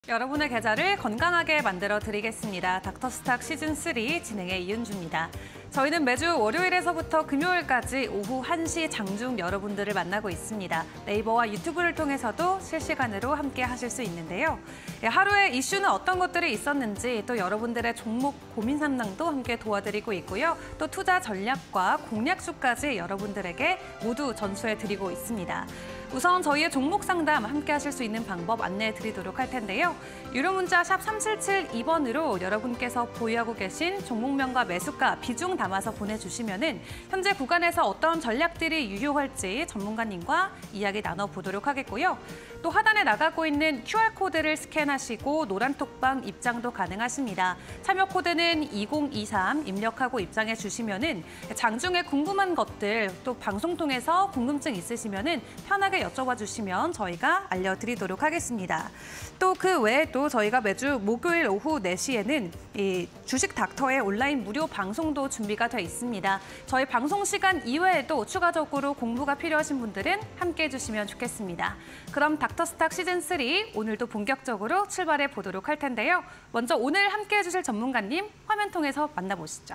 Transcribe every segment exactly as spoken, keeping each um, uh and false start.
여러분의 계좌를 건강하게 만들어 드리겠습니다. 닥터스탁 시즌 삼 진행의 이은주입니다. 저희는 매주 월요일에서부터 금요일까지 오후 한 시 장중 여러분들을 만나고 있습니다. 네이버와 유튜브를 통해서도 실시간으로 함께 하실 수 있는데요. 하루에 이슈는 어떤 것들이 있었는지 또 여러분들의 종목 고민 상담도 함께 도와드리고 있고요. 또 투자 전략과 공략수까지 여러분들에게 모두 전수해 드리고 있습니다. 우선 저희의 종목 상담 함께 하실 수 있는 방법 안내해 드리도록 할 텐데요. 유료 문자 샵 삼칠칠이 번으로 여러분께서 보유하고 계신 종목명과 매수가, 비중 담아서 보내주시면은 현재 구간에서 어떤 전략들이 유효할지 전문가님과 이야기 나눠보도록 하겠고요. 또 하단에 나가고 있는 큐알코드를 스캔하시고 노란 톡방 입장도 가능하십니다. 참여 코드는 이공이삼 입력하고 입장해 주시면은 장중에 궁금한 것들 또 방송 통해서 궁금증 있으시면은 편하게 여쭤봐 주시면 저희가 알려드리도록 하겠습니다. 또 그 외에도 저희가 매주 목요일 오후 네 시에는 이 주식 닥터의 온라인 무료 방송도 준비가 돼 있습니다. 저희 방송 시간 이외에도 추가적으로 공부가 필요하신 분들은 함께해 주시면 좋겠습니다. 그럼 닥터스탁 시즌 삼 오늘도 본격적으로 출발해 보도록 할 텐데요. 먼저 오늘 함께해 주실 전문가님 화면 통해서 만나보시죠.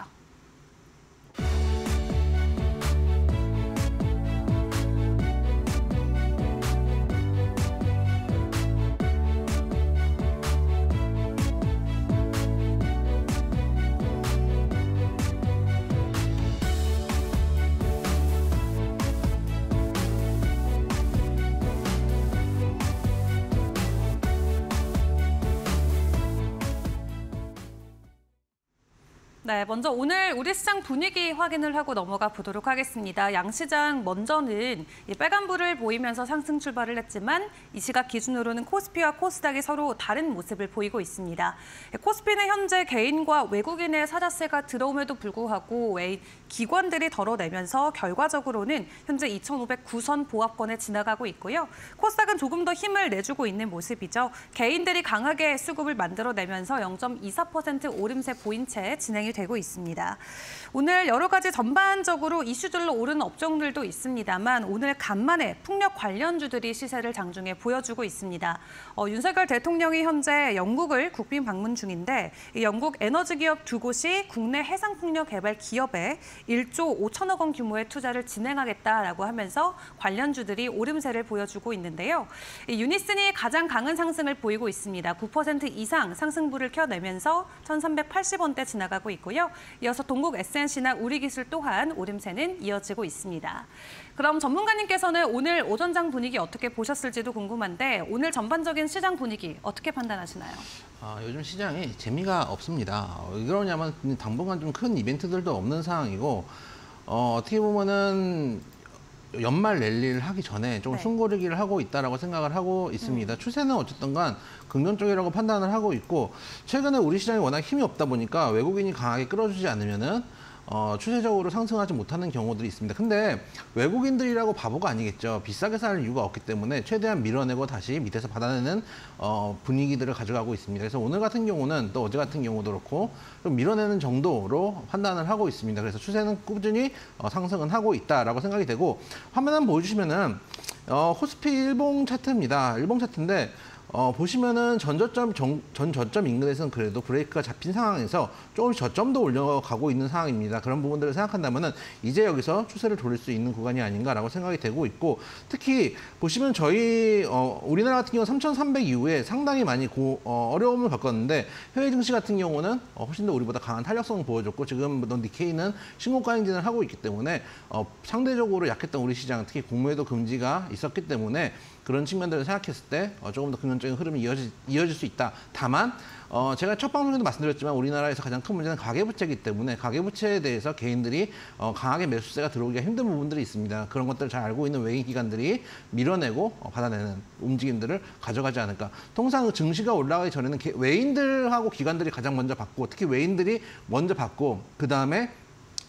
네, 먼저 오늘 우리 시장 분위기 확인을 하고 넘어가 보도록 하겠습니다. 양시장 먼저는 이 빨간불을 보이면서 상승 출발을 했지만 이 시각 기준으로는 코스피와 코스닥이 서로 다른 모습을 보이고 있습니다. 코스피는 현재 개인과 외국인의 사자세가 들어옴에도 불구하고 기관들이 덜어내면서 결과적으로는 현재 이천오백구 선 보합권에 지나가고 있고요. 코스닥은 조금 더 힘을 내주고 있는 모습이죠. 개인들이 강하게 수급을 만들어내면서 영 점 이사 퍼센트 오름세 보인 채 진행이 되고 있습니다. 오늘 여러 가지 전반적으로 이슈들로 오르는 업종들도 있습니다만 오늘 간만에 풍력 관련주들이 시세를 장중에 보여주고 있습니다. 어, 윤석열 대통령이 현재 영국을 국빈 방문 중인데 이 영국 에너지 기업 두 곳이 국내 해상풍력 개발 기업에 일조 오천억 원 규모의 투자를 진행하겠다라고 하면서 관련주들이 오름세를 보여주고 있는데요. 이 유니슨이 가장 강한 상승을 보이고 있습니다. 구 퍼센트 이상 상승부를 켜내면서 천삼백팔십 원대 지나가고 있고요. 이어서 동국 에스엔씨나 우리기술 또한 오름세는 이어지고 있습니다. 그럼 전문가님께서는 오늘 오전장 분위기 어떻게 보셨을지도 궁금한데 오늘 전반적인 시장 분위기 어떻게 판단하시나요? 아, 요즘 시장이 재미가 없습니다. 왜 그러냐면 당분간 좀 큰 이벤트들도 없는 상황이고 어, 어떻게 보면은 연말 랠리를 하기 전에 좀 네. 숨고르기를 하고 있다라고 생각을 하고 있습니다. 음. 추세는 어쨌든 간 긍정적이라고 판단을 하고 있고 최근에 우리 시장이 워낙 힘이 없다 보니까 외국인이 강하게 끌어주지 않으면은 어, 추세적으로 상승하지 못하는 경우들이 있습니다. 근데 외국인들이라고 바보가 아니겠죠. 비싸게 살 이유가 없기 때문에 최대한 밀어내고 다시 밑에서 받아내는 어, 분위기들을 가져가고 있습니다. 그래서 오늘 같은 경우는 또 어제 같은 경우도 그렇고 좀 밀어내는 정도로 판단을 하고 있습니다. 그래서 추세는 꾸준히 어, 상승은 하고 있다라고 생각이 되고 화면 한번 보여주시면은 어, 코스피 일봉 차트입니다. 일봉 차트인데 어, 보시면은 전저점, 전, 전 저점 인근에서는 그래도 브레이크가 잡힌 상황에서 조금씩 저점도 올려가고 있는 상황입니다. 그런 부분들을 생각한다면은 이제 여기서 추세를 돌릴 수 있는 구간이 아닌가라고 생각이 되고 있고 특히 보시면 저희 어, 우리나라 같은 경우는 삼천삼백 이후에 상당히 많이 고, 어, 어려움을 겪었는데 해외 증시 같은 경우는 어, 훨씬 더 우리보다 강한 탄력성을 보여줬고 지금 니케이는 신고가 행진을 하고 있기 때문에 어, 상대적으로 약했던 우리 시장 특히 공매도 금지가 있었기 때문에 그런 측면들을 생각했을 때 어, 조금 더 긍정적인 흐름이 이어지, 이어질 수 있다. 다만 어, 제가 첫 방송에도 말씀드렸지만 우리나라에서 가장 큰 문제는 가계부채이기 때문에 가계부채에 대해서 개인들이 어, 강하게 매수세가 들어오기가 힘든 부분들이 있습니다. 그런 것들을 잘 알고 있는 외인 기관들이 밀어내고 어, 받아내는 움직임들을 가져가지 않을까. 통상 증시가 올라가기 전에는 외인들하고 기관들이 가장 먼저 받고 특히 외인들이 먼저 받고 그다음에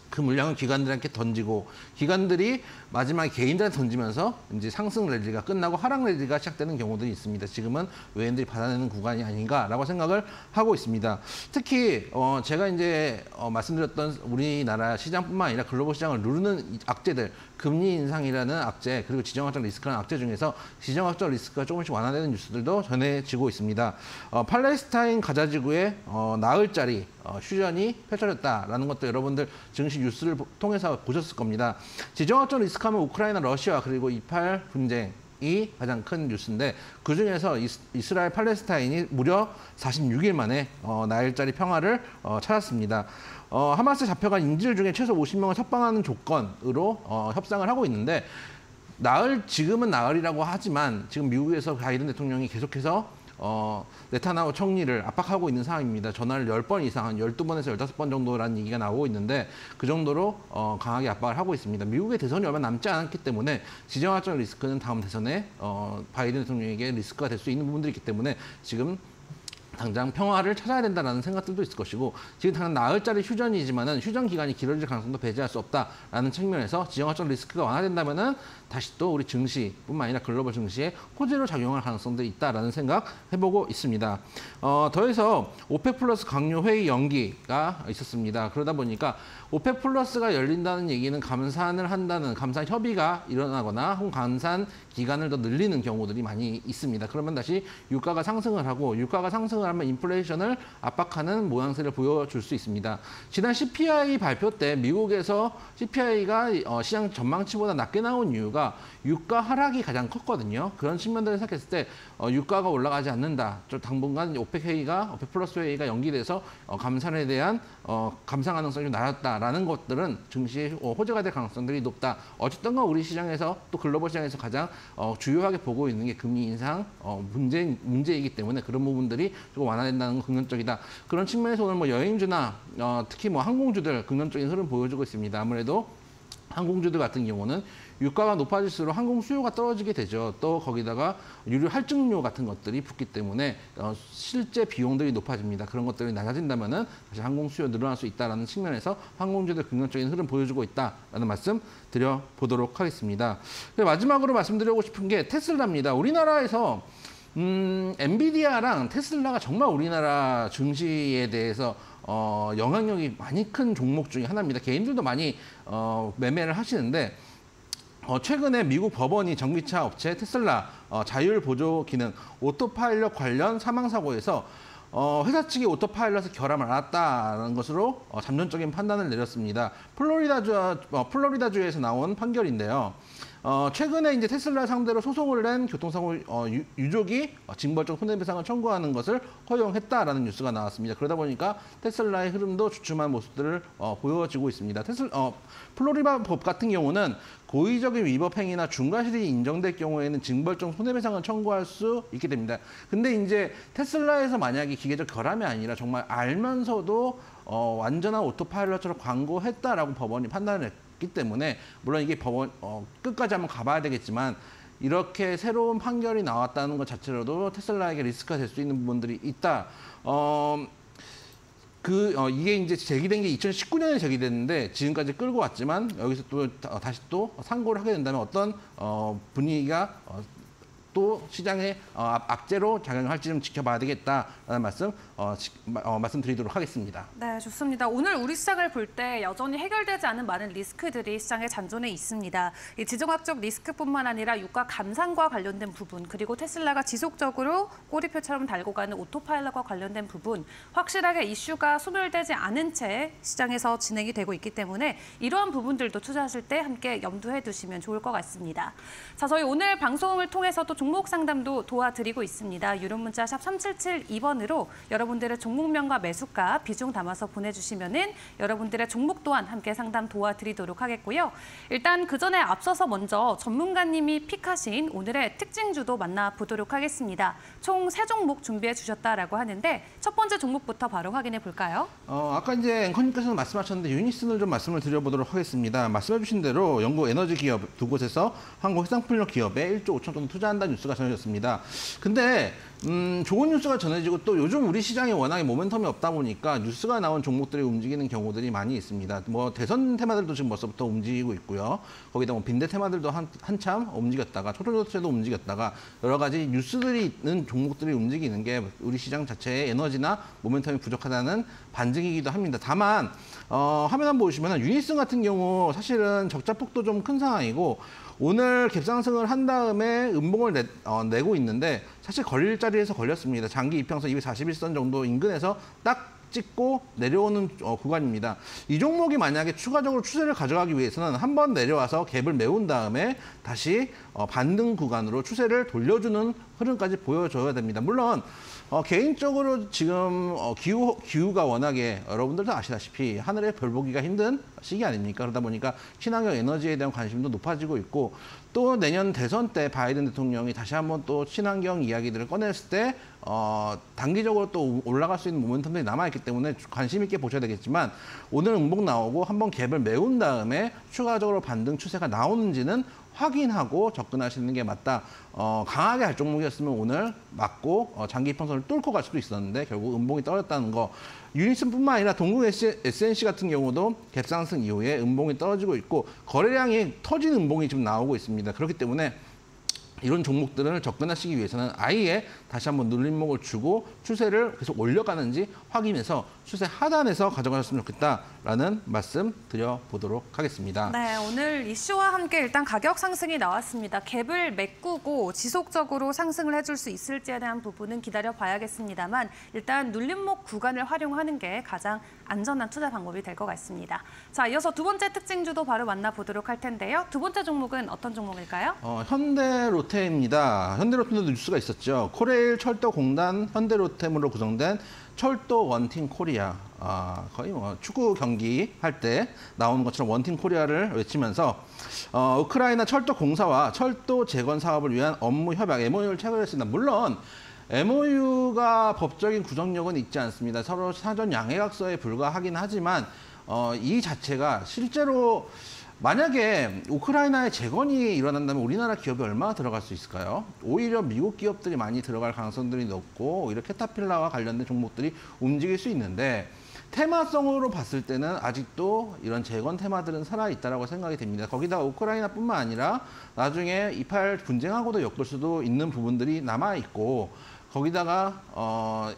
그 물량을 기관들한테 던지고 기관들이 마지막에 개인들한테 던지면서 이제 상승 랠리가 끝나고 하락 랠리가 시작되는 경우들이 있습니다. 지금은 외인들이 받아내는 구간이 아닌가라고 생각을 하고 있습니다. 특히 어 제가 이제 어 말씀드렸던 우리나라 시장뿐만 아니라 글로벌 시장을 누르는 악재들, 금리 인상이라는 악재, 그리고 지정학적 리스크라는 악재 중에서 지정학적 리스크가 조금씩 완화되는 뉴스들도 전해지고 있습니다. 어, 팔레스타인 가자지구에 어, 나흘짜리 어, 휴전이 펼쳐졌다라는 것도 여러분들 증시 뉴스를 통해서 보셨을 겁니다. 지정학적 리스크하면 우크라이나, 러시아 그리고 이팔 분쟁이 가장 큰 뉴스인데 그중에서 이스, 이스라엘, 팔레스타인이 무려 사십육 일 만에 어, 나흘짜리 평화를 어, 찾았습니다. 어, 하마스 잡혀간 인질 중에 최소 오십 명을 석방하는 조건으로 어, 협상을 하고 있는데 나흘, 지금은 나흘이라고 하지만 지금 미국에서 바이든 대통령이 계속해서 어, 네타냐후 총리를 압박하고 있는 상황입니다. 전화를 열 번 이상, 한 열두 번에서 열다섯 번 정도라는 얘기가 나오고 있는데 그 정도로 어, 강하게 압박을 하고 있습니다. 미국의 대선이 얼마 남지 않았기 때문에 지정학적 리스크는 다음 대선에 어, 바이든 대통령에게 리스크가 될 수 있는 부분들이 있기 때문에 지금 당장 평화를 찾아야 된다는 생각들도 있을 것이고 지금 당장 나흘짜리 휴전이지만은 휴전 기간이 길어질 가능성도 배제할 수 없다라는 측면에서 지정학적 리스크가 완화된다면은 다시 또 우리 증시뿐만 아니라 글로벌 증시에 호재로 작용할 가능성도 있다라는 생각 해보고 있습니다. 어, 더해서 오펙 플러스 강요 회의 연기가 있었습니다. 그러다 보니까 오펙 플러스가 열린다는 얘기는 감산을 한다는 감산 협의가 일어나거나 혹은 감산 기간을 더 늘리는 경우들이 많이 있습니다. 그러면 다시 유가가 상승을 하고 유가가 상승을 하면 인플레이션을 압박하는 모양새를 보여줄 수 있습니다. 지난 씨피아이 발표 때 미국에서 씨피아이가 어, 시장 전망치보다 낮게 나온 이유가 유가 하락이 가장 컸거든요. 그런 측면들을 생각했을 때 어, 유가가 올라가지 않는다. 좀 당분간 오펙 회의가 오펙 플러스 회의가 연기돼서 어, 감산에 대한 어, 감산 가능성이 좀 낮았다라는 것들은 증시에 어, 호재가 될 가능성들이 높다. 어쨌든 간 우리 시장에서 또 글로벌 시장에서 가장 어, 주요하게 보고 있는 게 금리 인상 어, 문제 문제이기 때문에 그런 부분들이 조금 완화된다는 건 긍정적이다. 그런 측면에서 오늘 뭐 여행주나 어, 특히 뭐 항공주들 긍정적인 흐름 보여주고 있습니다. 아무래도 항공주들 같은 경우는 유가가 높아질수록 항공 수요가 떨어지게 되죠. 또 거기다가 유류 할증료 같은 것들이 붙기 때문에 어, 실제 비용들이 높아집니다. 그런 것들이 낮아진다면은 다시 항공 수요 늘어날 수 있다라는 측면에서 항공주들 긍정적인 흐름 보여주고 있다라는 말씀 드려보도록 하겠습니다. 마지막으로 말씀드리고 싶은 게 테슬라입니다. 우리나라에서 음, 엔비디아랑 테슬라가 정말 우리나라 증시에 대해서 어, 영향력이 많이 큰 종목 중에 하나입니다. 개인들도 많이 어, 매매를 하시는데 어, 최근에 미국 법원이 전기차 업체 테슬라 어, 자율 보조 기능 오토파일럿 관련 사망 사고에서 어, 회사 측이 오토파일럿을 결함을 알았다는 것으로 어, 잠정적인 판단을 내렸습니다. 플로리다주 어, 플로리다주에서 나온 판결인데요. 어, 최근에 이제 테슬라 상대로 소송을 낸 교통사고 어, 유, 유족이 어, 징벌적 손해배상을 청구하는 것을 허용했다라는 뉴스가 나왔습니다. 그러다 보니까 테슬라의 흐름도 주춤한 모습들을 어, 보여지고 있습니다. 테슬, 어, 플로리다 법 같은 경우는 고의적인 위법 행위나 중과실이 인정될 경우에는 징벌적 손해배상을 청구할 수 있게 됩니다. 근데 이제 테슬라에서 만약에 기계적 결함이 아니라 정말 알면서도 어, 완전한 오토파일럿처럼 광고했다라고 법원이 판단을 했고 기 때문에 물론 이게 법원 어, 끝까지 한번 가봐야 되겠지만 이렇게 새로운 판결이 나왔다는 것 자체로도 테슬라에게 리스크가 될 수 있는 부분들이 있다. 어, 그 어, 이게 이제 제기된 게 이천십구 년에 제기됐는데 지금까지 끌고 왔지만 여기서 또 어, 다시 또 상고를 하게 된다면 어떤 어, 분위기가 어, 또 시장에 어, 악재로 작용할지 좀 지켜봐야 되겠다라는 말씀 어, 지, 어, 말씀드리도록 하겠습니다. 네, 좋습니다. 오늘 우리 시장을 볼 때 여전히 해결되지 않은 많은 리스크들이 시장의 잔존에 있습니다. 이 지정학적 리스크뿐만 아니라 유가 감산과 관련된 부분, 그리고 테슬라가 지속적으로 꼬리표처럼 달고 가는 오토파일럿과 관련된 부분, 확실하게 이슈가 소멸되지 않은 채 시장에서 진행이 되고 있기 때문에 이러한 부분들도 투자하실 때 함께 염두해 두시면 좋을 것 같습니다. 자, 저희 오늘 방송을 통해서도 종목 상담도 도와드리고 있습니다. 유료 문자 샵 삼칠칠이 번으로 여러분들의 종목명과 매수가 비중 담아서 보내주시면은 여러분들의 종목 또한 함께 상담 도와드리도록 하겠고요. 일단 그 전에 앞서서 먼저 전문가님이 픽하신 오늘의 특징주도 만나보도록 하겠습니다. 총 세 종목 준비해 주셨다라고 하는데 첫 번째 종목부터 바로 확인해 볼까요? 어, 아까 이제 앵커님께서는 말씀하셨는데 유니슨을 좀 말씀을 드려보도록 하겠습니다. 말씀해 주신 대로 영국 에너지 기업 두 곳에서 한국 해상풍력 기업에 일조 오천 정도 투자한다는 뉴스가 전해졌습니다. 근데 음, 좋은 뉴스가 전해지고 또 요즘 우리 시장에 워낙에 모멘텀이 없다 보니까 뉴스가 나온 종목들이 움직이는 경우들이 많이 있습니다. 뭐 대선 테마들도 지금 벌써부터 움직이고 있고요. 거기다 뭐 빈대 테마들도 한, 한참 움직였다가 초조조체도 움직였다가 여러 가지 뉴스들이 있는 종목들이 움직이는 게 우리 시장 자체의 에너지나 모멘텀이 부족하다는 반증이기도 합니다. 다만 어, 화면 한번 보시면 유니슨 같은 경우 사실은 적자 폭도 좀 큰 상황이고 오늘 갭상승을 한 다음에 음봉을 내, 어, 내고 있는데 사실 걸릴 자리에서 걸렸습니다. 장기 이평선 이백사십일 선 정도 인근에서 딱 찍고 내려오는 어, 구간입니다. 이 종목이 만약에 추가적으로 추세를 가져가기 위해서는 한번 내려와서 갭을 메운 다음에 다시 어, 반등 구간으로 추세를 돌려주는 흐름까지 보여줘야 됩니다. 물론 어, 개인적으로 지금 어, 기후, 기후가 워낙에 여러분들도 아시다시피 하늘에 별 보기가 힘든 시기 아닙니까? 그러다 보니까 친환경 에너지에 대한 관심도 높아지고 있고 또 내년 대선 때 바이든 대통령이 다시 한번 또 친환경 이야기들을 꺼냈을 때 어, 단기적으로 또 올라갈 수 있는 모멘텀들이 남아있기 때문에 관심 있게 보셔야 되겠지만 오늘 음봉 나오고 한번 갭을 메운 다음에 추가적으로 반등 추세가 나오는지는 확인하고 접근하시는 게 맞다. 어, 강하게 할 종목이었으면 오늘 맞고 어, 장기 이평선을 뚫고 갈 수도 있었는데 결국 음봉이 떨어졌다는 거. 유니슨뿐만 아니라 동국 에스엔씨 같은 경우도 갭상승 이후에 음봉이 떨어지고 있고 거래량이 터진 음봉이 지금 나오고 있습니다. 그렇기 때문에 이런 종목들을 접근하시기 위해서는 아예 다시 한번 눌림목을 주고 추세를 계속 올려가는지 확인해서 추세 하단에서 가져가셨으면 좋겠다라는 말씀 드려보도록 하겠습니다. 네, 오늘 이슈와 함께 일단 가격 상승이 나왔습니다. 갭을 메꾸고 지속적으로 상승을 해줄 수 있을지에 대한 부분은 기다려봐야겠습니다만 일단 눌림목 구간을 활용하는 게 가장 안전한 투자 방법이 될 것 같습니다. 자, 이어서 두 번째 특징주도 바로 만나보도록 할 텐데요. 두 번째 종목은 어떤 종목일까요? 어, 현대로템입니다. 현대로템도 뉴스가 있었죠. 코레일 철도공단 현대로템으로 구성된 철도 원팀 코리아. 아, 거의 뭐 축구 경기 할 때 나오는 것처럼 원팀 코리아를 외치면서 어, 우크라이나 철도 공사와 철도 재건 사업을 위한 업무 협약 엠오유를 체결했습니다. 물론 엠오유가 법적인 구속력은 있지 않습니다. 서로 사전 양해각서에 불과하긴 하지만 어, 이 자체가 실제로 만약에 우크라이나의 재건이 일어난다면 우리나라 기업이 얼마나 들어갈 수 있을까요? 오히려 미국 기업들이 많이 들어갈 가능성들이 높고 오히려 캐타필라와 관련된 종목들이 움직일 수 있는데 테마성으로 봤을 때는 아직도 이런 재건 테마들은 살아있다고 생각이 됩니다. 거기다가 우크라이나뿐만 아니라 나중에 이팔 분쟁하고도 엮을 수도 있는 부분들이 남아있고 거기다가 어,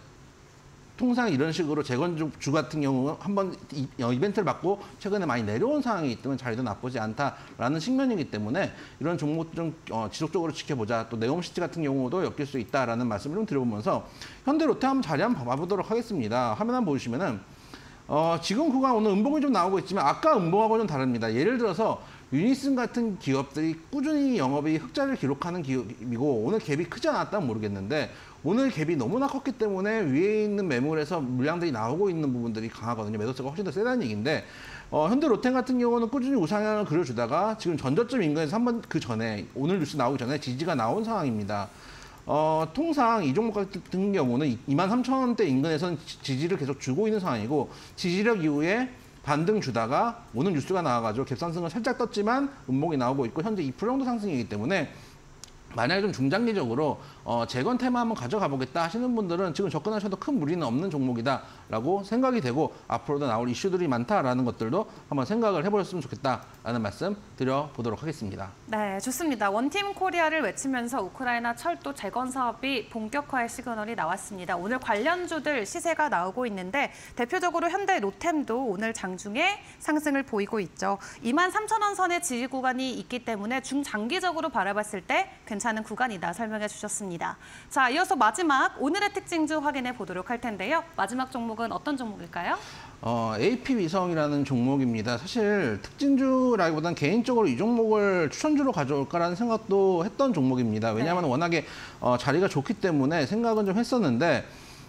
통상 이런 식으로 재건주 주 같은 경우 한번 이벤트를 받고 최근에 많이 내려온 상황이 있다면 자리도 나쁘지 않다라는 측면이기 때문에 이런 종목 좀 어, 지속적으로 지켜보자. 또 네옴시티 같은 경우도 엮일 수 있다라는 말씀을 좀 드려보면서 현대로테 한번 자리 한번 봐보도록 하겠습니다. 화면 한번 보시면은 어, 지금 구간 오늘 음봉이 좀 나오고 있지만 아까 음봉하고는 다릅니다. 예를 들어서 유니슨 같은 기업들이 꾸준히 영업이 흑자를 기록하는 기업이고 오늘 갭이 크지 않았다면 모르겠는데 오늘 갭이 너무나 컸기 때문에 위에 있는 매물에서 물량들이 나오고 있는 부분들이 강하거든요. 매도세가 훨씬 더 세다는 얘기인데 어, 현대로템 같은 경우는 꾸준히 우상향을 그려주다가 지금 전저점 인근에서 한번 그 전에 오늘 뉴스 나오기 전에 지지가 나온 상황입니다. 어, 통상 이 종목 같은 경우는 이만 삼천 원대 인근에서는 지지를 계속 주고 있는 상황이고 지지력 이후에 반등 주다가 오늘 뉴스가 나와가지고 갭상승을 살짝 떴지만 음봉이 나오고 있고 현재 이 퍼센트 정도 상승이기 때문에 만약에 좀 중장기적으로 어, 재건 테마 한번 가져가 보겠다 하시는 분들은 지금 접근하셔도 큰 무리는 없는 종목이다라고 생각이 되고 앞으로도 나올 이슈들이 많다라는 것들도 한번 생각을 해보셨으면 좋겠다라는 말씀 드려보도록 하겠습니다. 네, 좋습니다. 원팀 코리아를 외치면서 우크라이나 철도 재건 사업이 본격화의 시그널이 나왔습니다. 오늘 관련주들 시세가 나오고 있는데 대표적으로 현대로템도 오늘 장중에 상승을 보이고 있죠. 이만 삼천 원 선의 지지 구간이 있기 때문에 중장기적으로 바라봤을 때 괜찮은 구간이다 설명해 주셨습니다. 자, 이어서 마지막 오늘의 특징주 확인해 보도록 할 텐데요. 마지막 종목은 어떤 종목일까요? 어, 에이피위성이라는 종목입니다. 사실 특징주라기보다는 개인적으로 이 종목을 추천주로 가져올까라는 생각도 했던 종목입니다. 왜냐하면 네. 워낙에 어, 자리가 좋기 때문에 생각은 좀 했었는데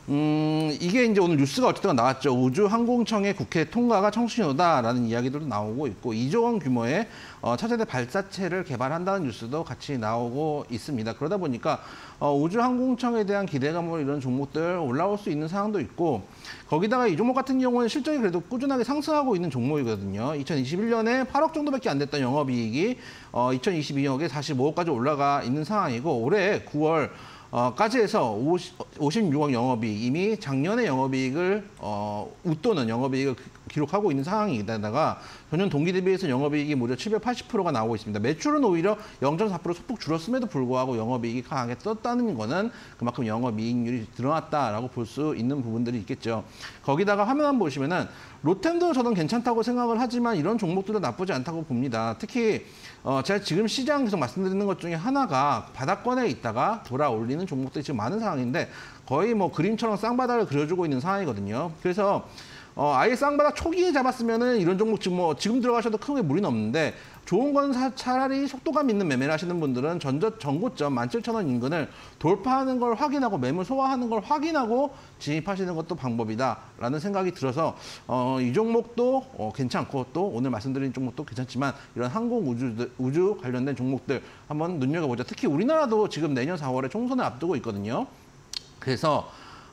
음, 이게 이제 오늘 뉴스가 어쨌든 나왔죠. 우주항공청의 국회 통과가 청신호다라는 이야기들도 나오고 있고 이조 원 규모의 어, 차세대 발사체를 개발한다는 뉴스도 같이 나오고 있습니다. 그러다 보니까 어, 우주항공청에 대한 기대감으로 이런 종목들 올라올 수 있는 상황도 있고 거기다가 이 종목 같은 경우는 실적이 그래도 꾸준하게 상승하고 있는 종목이거든요. 이천이십일 년에 팔억 정도밖에 안 됐던 영업이익이 어, 이천이십이 년에 사십오억까지 올라가 있는 상황이고 올해 구월 어, 까지 해서 오십육억 영업이익, 이미 작년의 영업이익을 어, 웃도는 영업이익을 기록하고 있는 상황이다가 전년 동기 대비해서 영업이익이 무려 칠백팔십 퍼센트가 나오고 있습니다. 매출은 오히려 영 점 사 퍼센트 소폭 줄었음에도 불구하고 영업이익이 강하게 떴다는 거는 그만큼 영업이익률이 늘어났다라고 볼 수 있는 부분들이 있겠죠. 거기다가 화면 한번 보시면은 로템도 저는 괜찮다고 생각을 하지만 이런 종목들도 나쁘지 않다고 봅니다. 특히 어, 제가 지금 시장 계속 말씀드리는 것 중에 하나가 바닥권에 있다가 돌아 올리는 종목들이 지금 많은 상황인데 거의 뭐 그림처럼 쌍바닥을 그려주고 있는 상황이거든요. 그래서 어, 아예 쌍바닥 초기에 잡았으면은 이런 종목 지금 뭐 지금 들어가셔도 크게 무리는 없는데 좋은 건 사, 차라리 속도감 있는 매매를 하시는 분들은 전저 전고점 만 칠천 원 인근을 돌파하는 걸 확인하고 매물 소화하는 걸 확인하고 진입하시는 것도 방법이다라는 생각이 들어서 어, 이 종목도 어, 괜찮고 또 오늘 말씀드린 종목도 괜찮지만 이런 항공 우주 우주 관련된 종목들 한번 눈여겨보자. 특히 우리나라도 지금 내년 사월에 총선을 앞두고 있거든요. 그래서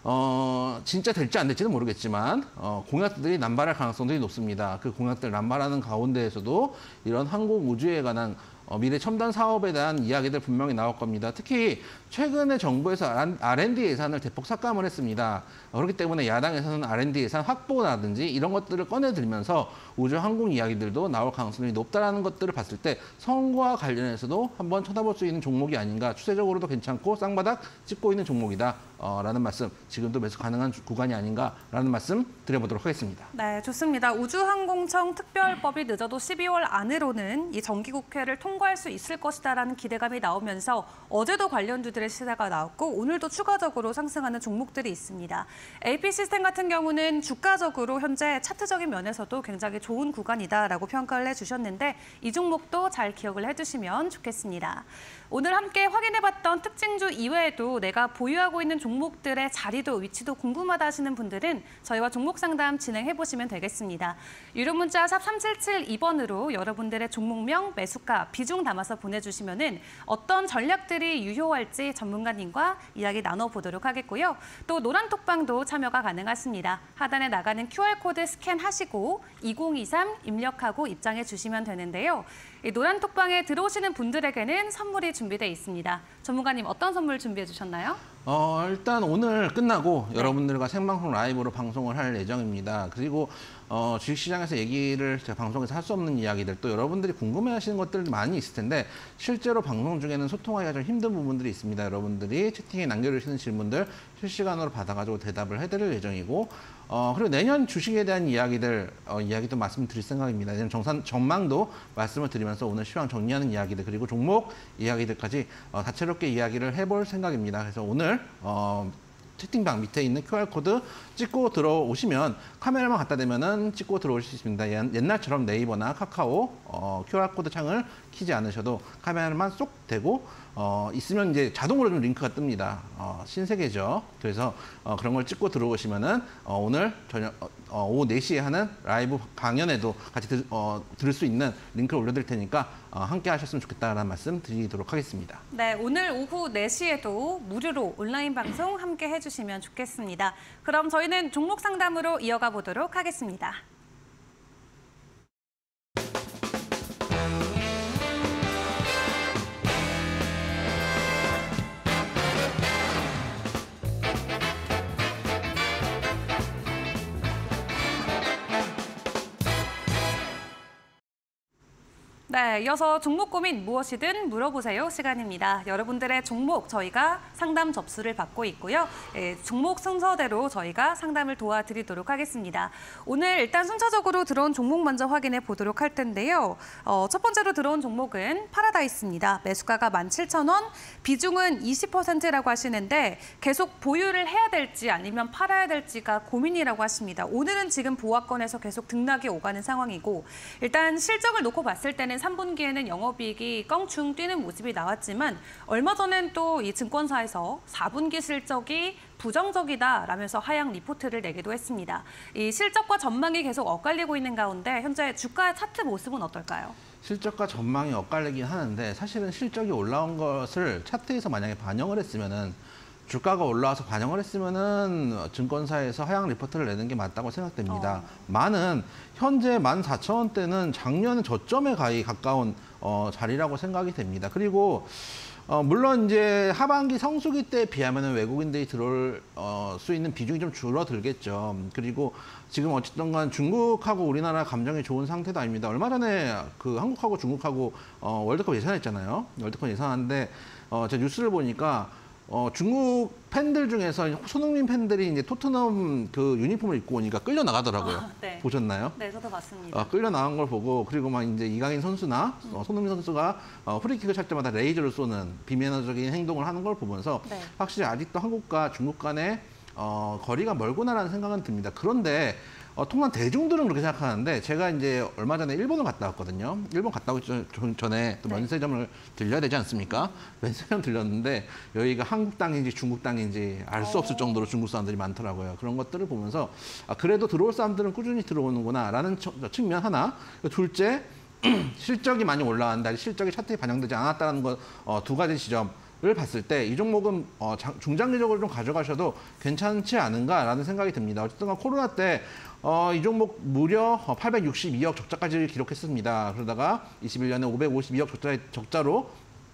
어, 진짜 될지 안 될지는 모르겠지만 어, 공약들이 남발할 가능성들이 높습니다. 그 공약들 남발하는 가운데에서도 이런 항공 우주에 관한 어, 미래 첨단 사업에 대한 이야기들 분명히 나올 겁니다. 특히 최근에 정부에서 알 앤 디 예산을 대폭 삭감을 했습니다. 어, 그렇기 때문에 야당에서는 알 앤 디 예산 확보라든지 이런 것들을 꺼내들면서 우주 항공 이야기들도 나올 가능성이 높다라는 것들을 봤을 때 선거와 관련해서도 한번 쳐다볼 수 있는 종목이 아닌가, 추세적으로도 괜찮고 쌍바닥 찍고 있는 종목이다. 어, 라는 말씀, 지금도 매수 가능한 구간이 아닌가라는 말씀 드려보도록 하겠습니다. 네, 좋습니다. 우주항공청 특별법이 늦어도 십이월 안으로는 이 정기국회를 통과할 수 있을 것이다라는 기대감이 나오면서 어제도 관련주들의 시세가 나왔고 오늘도 추가적으로 상승하는 종목들이 있습니다. 에이피시스템 같은 경우는 주가적으로 현재 차트적인 면에서도 굉장히 좋은 구간이다라고 평가를 해주셨는데 이 종목도 잘 기억을 해두시면 좋겠습니다. 오늘 함께 확인해봤던 특징주 이외에도 내가 보유하고 있는 종목들의 자리도 위치도 궁금하다 하시는 분들은 저희와 종목 상담 진행해보시면 되겠습니다. 유료 문자 샵 삼칠칠이 번으로 여러분들의 종목명, 매수가, 비중 담아서 보내주시면은 어떤 전략들이 유효할지 전문가님과 이야기 나눠보도록 하겠고요. 또 노란톡방도 참여가 가능하십니다. 하단에 나가는 큐알코드 스캔하시고 이공이삼 입력하고 입장해 주시면 되는데요. 이 노란톡방에 들어오시는 분들에게는 선물이 준비되어 있습니다. 전문가님 어떤 선물 준비해 주셨나요? 어, 일단 오늘 끝나고 네. 여러분들과 생방송 라이브로 방송을 할 예정입니다. 그리고 어, 주식시장에서 얘기를 제가 방송에서 할 수 없는 이야기들 또 여러분들이 궁금해하시는 것들 많이 있을 텐데 실제로 방송 중에는 소통하기가 좀 힘든 부분들이 있습니다. 여러분들이 채팅에 남겨주시는 질문들 실시간으로 받아가지고 대답을 해드릴 예정이고 어, 그리고 내년 주식에 대한 이야기들 어, 이야기도 말씀드릴 생각입니다. 내년 정산 전망도 말씀을 드리면서 오늘 시황 정리하는 이야기들 그리고 종목 이야기들까지 어, 다채롭게 이야기를 해볼 생각입니다. 그래서 오늘 어, 채팅방 밑에 있는 큐알코드 찍고 들어오시면 카메라만 갖다 대면은 찍고 들어오실 수 있습니다. 옛날처럼 네이버나 카카오 어, 큐알코드 창을 키지 않으셔도 카메라만 쏙 대고 어, 있으면 이제 자동으로 좀 링크가 뜹니다. 어, 신세계죠. 그래서 어, 그런 걸 찍고 들어오시면은 어, 오늘 저녁 어, 오후 네 시에 하는 라이브 강연에도 같이 들, 어, 들을 수 있는 링크를 올려드릴 테니까 어, 함께 하셨으면 좋겠다라는 말씀 드리도록 하겠습니다. 네, 오늘 오후 네 시에도 무료로 온라인 방송 함께 해주시면 좋겠습니다. 그럼 저희는 종목 상담으로 이어가 보도록 하겠습니다. 네, 이어서 종목 고민 무엇이든 물어보세요 시간입니다. 여러분들의 종목 저희가 상담 접수를 받고 있고요. 예, 종목 순서대로 저희가 상담을 도와드리도록 하겠습니다. 오늘 일단 순차적으로 들어온 종목 먼저 확인해 보도록 할 텐데요. 어, 첫 번째로 들어온 종목은 파라다이스입니다. 매수가가 만 칠천 원, 비중은 이십 퍼센트라고 하시는데 계속 보유를 해야 될지 아니면 팔아야 될지가 고민이라고 하십니다. 오늘은 지금 보합권에서 계속 등락이 오가는 상황이고 일단 실적을 놓고 봤을 때는 삼 분기에는 영업이익이 껑충 뛰는 모습이 나왔지만 얼마 전엔 또 이 증권사에서 사 분기 실적이 부정적이다라면서 하향 리포트를 내기도 했습니다. 이 실적과 전망이 계속 엇갈리고 있는 가운데 현재 주가의 차트 모습은 어떨까요? 실적과 전망이 엇갈리긴 하는데 사실은 실적이 올라온 것을 차트에서 만약에 반영을 했으면은 주가가 올라와서 반영을 했으면은 증권사에서 하향 리포트를 내는 게 맞다고 생각됩니다. 어. 만은 현재 만 사천 원대는 작년 저점에 가히 가까운 어, 자리라고 생각이 됩니다. 그리고 어, 물론 이제 하반기 성수기 때에 비하면 외국인들이 들어올 어, 수 있는 비중이 좀 줄어들겠죠. 그리고 지금 어쨌든 간 중국하고 우리나라 감정이 좋은 상태도 아닙니다. 얼마 전에 그 한국하고 중국하고 어, 월드컵 예선했잖아요. 월드컵 예선하는데 어, 제가 뉴스를 보니까 어, 중국 팬들 중에서 손흥민 팬들이 이제 토트넘 그 유니폼을 입고 오니까 끌려 나가더라고요. 아, 네. 보셨나요? 네, 저도 봤습니다. 어, 끌려 나간 걸 보고 그리고 막 이제 이강인 선수나 음. 어, 손흥민 선수가 어, 프리킥을 찰 때마다 레이저를 쏘는 비매너적인 행동을 하는 걸 보면서 네. 확실히 아직도 한국과 중국 간의 어, 거리가 멀구나라는 생각은 듭니다. 그런데 어, 통상 대중들은 그렇게 생각하는데 제가 이제 얼마 전에 일본을 갔다 왔거든요. 일본 갔다 오기 전- 전- 전에 또 네. 면세점을 들려야 되지 않습니까? 면세점 들렸는데 여기가 한국 땅인지 중국 땅인지 알 수 없을 어. 정도로 중국 사람들이 많더라고요. 그런 것들을 보면서 아, 그래도 들어올 사람들은 꾸준히 들어오는구나라는 처- 측면 하나. 둘째, 실적이 많이 올라간다. 실적이 차트에 반영되지 않았다는 것 어, 두 가지 지점. 을 봤을 때 이 종목은 어, 장- 중장기적으로 좀 가져가셔도 괜찮지 않은가라는 생각이 듭니다. 어쨌든 간 코로나 때 어, 이 종목 무려 팔백육십이억 적자까지 기록했습니다. 그러다가 이십일 년에 오백오십이억 적자, 적자로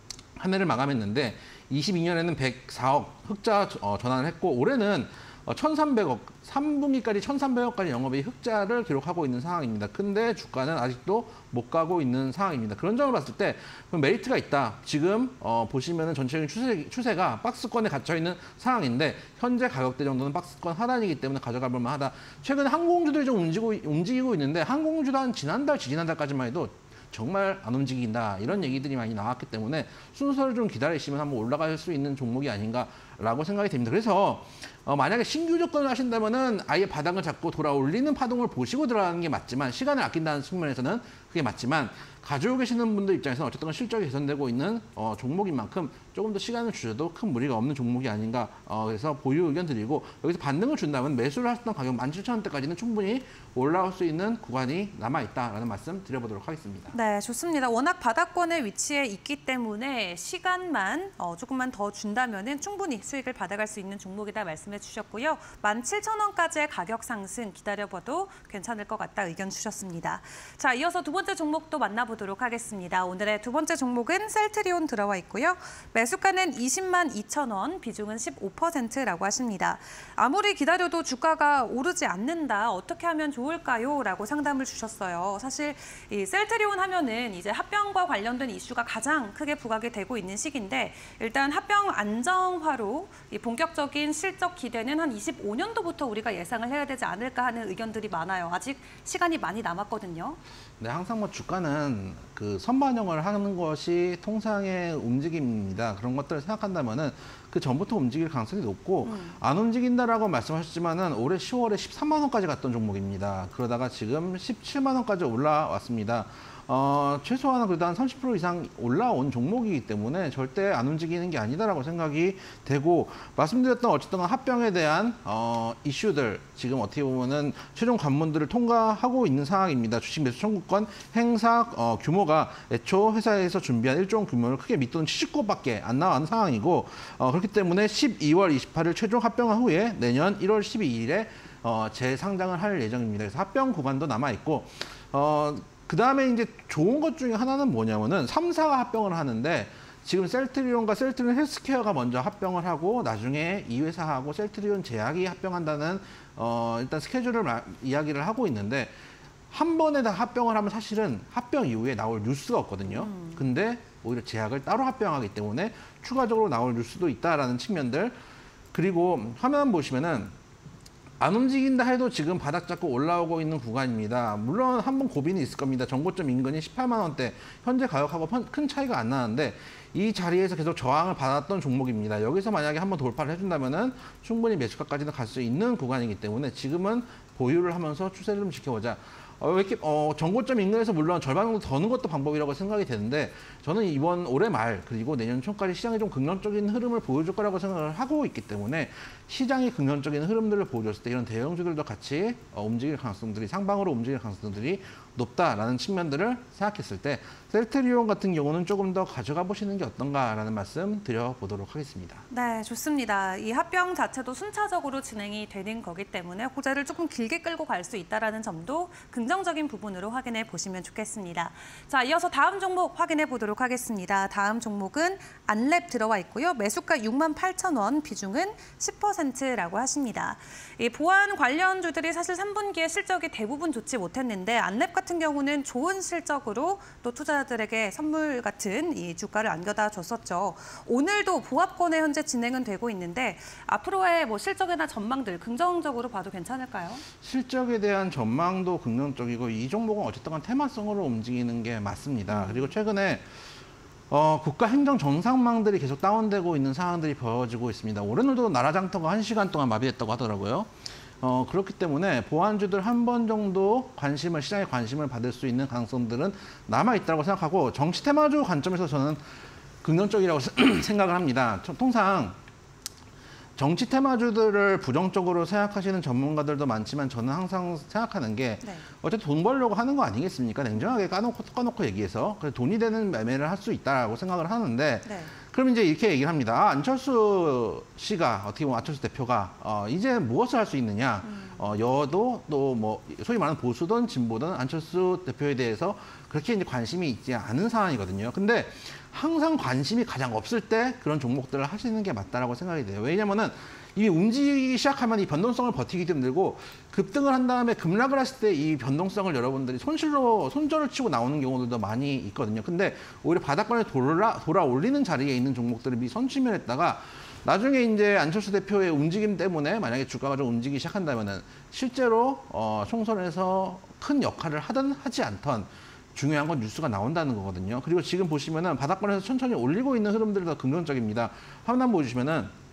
한 해를 마감했는데 이십이 년에는 백사억 흑자 어, 전환을 했고 올해는 어, 천삼백억, 삼 분기까지 천삼백억까지 영업이 흑자를 기록하고 있는 상황입니다. 근데 주가는 아직도 못 가고 있는 상황입니다. 그런 점을 봤을 때 그럼 메리트가 있다. 지금 어, 보시면은 전체적인 추세, 추세가 박스권에 갇혀 있는 상황인데 현재 가격대 정도는 박스권 하단이기 때문에 가져가 볼 만하다. 최근에 항공주들이 좀 움직이고, 움직이고 있는데 항공주도 한 지난달, 지지난달까지만 해도 정말 안 움직인다 이런 얘기들이 많이 나왔기 때문에 순서를 좀 기다리시면 한번 올라갈 수 있는 종목이 아닌가라고 생각이 됩니다. 그래서 어, 만약에 신규 접근을 하신다면은 아예 바닥을 잡고 돌아올리는 파동을 보시고 들어가는 게 맞지만 시간을 아낀다는 측면에서는 그게 맞지만 가지고 계시는 분들 입장에서는 어쨌든 실적이 개선되고 있는 어, 종목인 만큼 조금 더 시간을 주셔도 큰 무리가 없는 종목이 아닌가. 어, 그래서 보유 의견 드리고 여기서 반등을 준다면 매수를 하셨던 가격 만 칠천 원대까지는 충분히 올라올 수 있는 구간이 남아있다라는 말씀 드려보도록 하겠습니다. 네, 좋습니다. 워낙 바닥권에 위치해 있기 때문에 시간만 어, 조금만 더 준다면은 충분히 수익을 받아갈 수 있는 종목이다 말씀해 주셨고요. 만 칠천 원까지의 가격 상승 기다려봐도 괜찮을 것 같다 의견 주셨습니다. 자, 이어서 두 번째 종목도 만나보도록 하겠습니다. 오늘의 두 번째 종목은 셀트리온 들어와 있고요. 매수가는 이십만 이천 원, 비중은 십오 퍼센트라고 하십니다. 아무리 기다려도 주가가 오르지 않는다. 어떻게 하면 좋을까요? 라고 상담을 주셨어요. 사실 이 셀트리온 하면은 이제 합병과 관련된 이슈가 가장 크게 부각이 되고 있는 시기인데 일단 합병 안정화로 이 본격적인 실적 기대는 한 이십오 년도부터 우리가 예상을 해야 되지 않을까 하는 의견들이 많아요. 아직 시간이 많이 남았거든요. 네, 항상 뭐 주가는 그 선반영을 하는 것이 통상의 움직임입니다. 그런 것들을 생각한다면은 그 전부터 움직일 가능성이 높고 음. 안 움직인다라고 말씀하셨지만은 올해 시월에 십삼만 원까지 갔던 종목입니다. 그러다가 지금 십칠만 원까지 올라왔습니다. 어, 최소한 그래도 한 삼십 퍼센트 이상 올라온 종목이기 때문에 절대 안 움직이는 게 아니다라고 생각이 되고 말씀드렸던 어쨌든 합병에 대한 어, 이슈들 지금 어떻게 보면은 최종 관문들을 통과하고 있는 상황입니다. 주식 매수 청구권 행사 어, 규모가 애초 회사에서 준비한 일종 규모를 크게 밑도는 칠십 곳밖에 안 나가는 상황이고 어, 그렇기 때문에 십이월 이십팔일 최종 합병한 후에 내년 일월 십이일에 어, 재상장을 할 예정입니다. 그래서 합병 구간도 남아 있고 어, 그 다음에 이제 좋은 것 중에 하나는 뭐냐면은 삼 사가 합병을 하는데 지금 셀트리온과 셀트리온 헬스케어가 먼저 합병을 하고 나중에 이 회사하고 셀트리온 제약이 합병한다는 어 일단 스케줄을 마, 이야기를 하고 있는데 한 번에 다 합병을 하면 사실은 합병 이후에 나올 뉴스가 없거든요. 음. 근데 오히려 제약을 따로 합병하기 때문에 추가적으로 나올 뉴스도 있다라는 측면들 그리고 화면 보시면은 안 움직인다 해도 지금 바닥 잡고 올라오고 있는 구간입니다. 물론 한번 고민이 있을 겁니다. 정고점 인근이 십팔만 원대, 현재 가격하고 큰 차이가 안 나는데 이 자리에서 계속 저항을 받았던 종목입니다. 여기서 만약에 한번 돌파를 해준다면은 충분히 매수가까지는 갈 수 있는 구간이기 때문에 지금은 보유를 하면서 추세를 좀 지켜보자. 어, 왜 이렇게 어, 정고점 인근에서 물론 절반 정도 더 넣는 것도 방법이라고 생각이 되는데 저는 이번 올해 말 그리고 내년 초까지 시장이 좀 긍정적인 흐름을 보여줄 거라고 생각을 하고 있기 때문에 시장이 긍정적인 흐름들을 보여줬을 때 이런 대형주들도 같이 어, 움직일 가능성들이 상방으로 움직일 가능성들이 높다라는 측면들을 생각했을 때 셀트리온 같은 경우는 조금 더 가져가 보시는 게 어떤가라는 말씀 드려보도록 하겠습니다. 네, 좋습니다. 이 합병 자체도 순차적으로 진행이 되는 거기 때문에 호재를 조금 길게 끌고 갈 수 있다는 점도 긍정적인 부분으로 확인해 보시면 좋겠습니다. 자, 이어서 다음 종목 확인해 보도록 하겠습니다. 다음 종목은 안랩 들어와 있고요. 매수가 육만 팔천 원, 비중은 십 퍼센트라고 하십니다. 이 보안 관련주들이 사실 삼 분기에 실적이 대부분 좋지 못했는데 안랩 같은 경우는 좋은 실적으로 또 투자자들에게 선물 같은 이 주가를 안겨다 줬었죠. 오늘도 보합권에 현재 진행은 되고 있는데 앞으로의 뭐 실적이나 전망들 긍정적으로 봐도 괜찮을까요? 실적에 대한 전망도 긍정적이고 이 종목은 어쨌든 간 테마성으로 움직이는 게 맞습니다. 그리고 최근에 어, 국가 행정 정상망들이 계속 다운되고 있는 상황들이 벌어지고 있습니다. 오늘도 나라장터가 한 시간 동안 마비됐다고 하더라고요. 어, 그렇기 때문에 보안주들 한 번 정도 관심을, 시장의 관심을 받을 수 있는 가능성들은 남아있다고 생각하고 정치 테마주 관점에서 저는 긍정적이라고 생각을 합니다. 통상 정치 테마주들을 부정적으로 생각하시는 전문가들도 많지만 저는 항상 생각하는 게 네. 어쨌든 돈 벌려고 하는 거 아니겠습니까? 냉정하게 까놓고 까놓고 얘기해서 돈이 되는 매매를 할 수 있다라고 생각을 하는데 네. 그럼 이제 이렇게 얘기를 합니다. 아, 안철수 씨가 어떻게 보면 안철수 대표가 어, 이제 무엇을 할 수 있느냐? 음. 어, 여도 또 뭐 소위 말하는 보수든 진보든 안철수 대표에 대해서 그렇게 이제 관심이 있지 않은 상황이거든요. 근데 항상 관심이 가장 없을 때 그런 종목들을 하시는 게 맞다라고 생각이 돼요. 왜냐면은 이미 움직이기 시작하면 이 변동성을 버티기 힘들고 급등을 한 다음에 급락을 했을 때 이 변동성을 여러분들이 손실로 손절을 치고 나오는 경우들도 많이 있거든요. 근데 오히려 바닥권에 돌아 돌아 올리는 자리에 있는 종목들을 미 선취면했다가 나중에 이제 안철수 대표의 움직임 때문에 만약에 주가가 좀 움직이기 시작한다면은 실제로 어, 총선에서 큰 역할을 하든 하지 않던 중요한 건 뉴스가 나온다는 거거든요. 그리고 지금 보시면은 바닥권에서 천천히 올리고 있는 흐름들이 더 긍정적입니다. 화면 한번 보여주시면은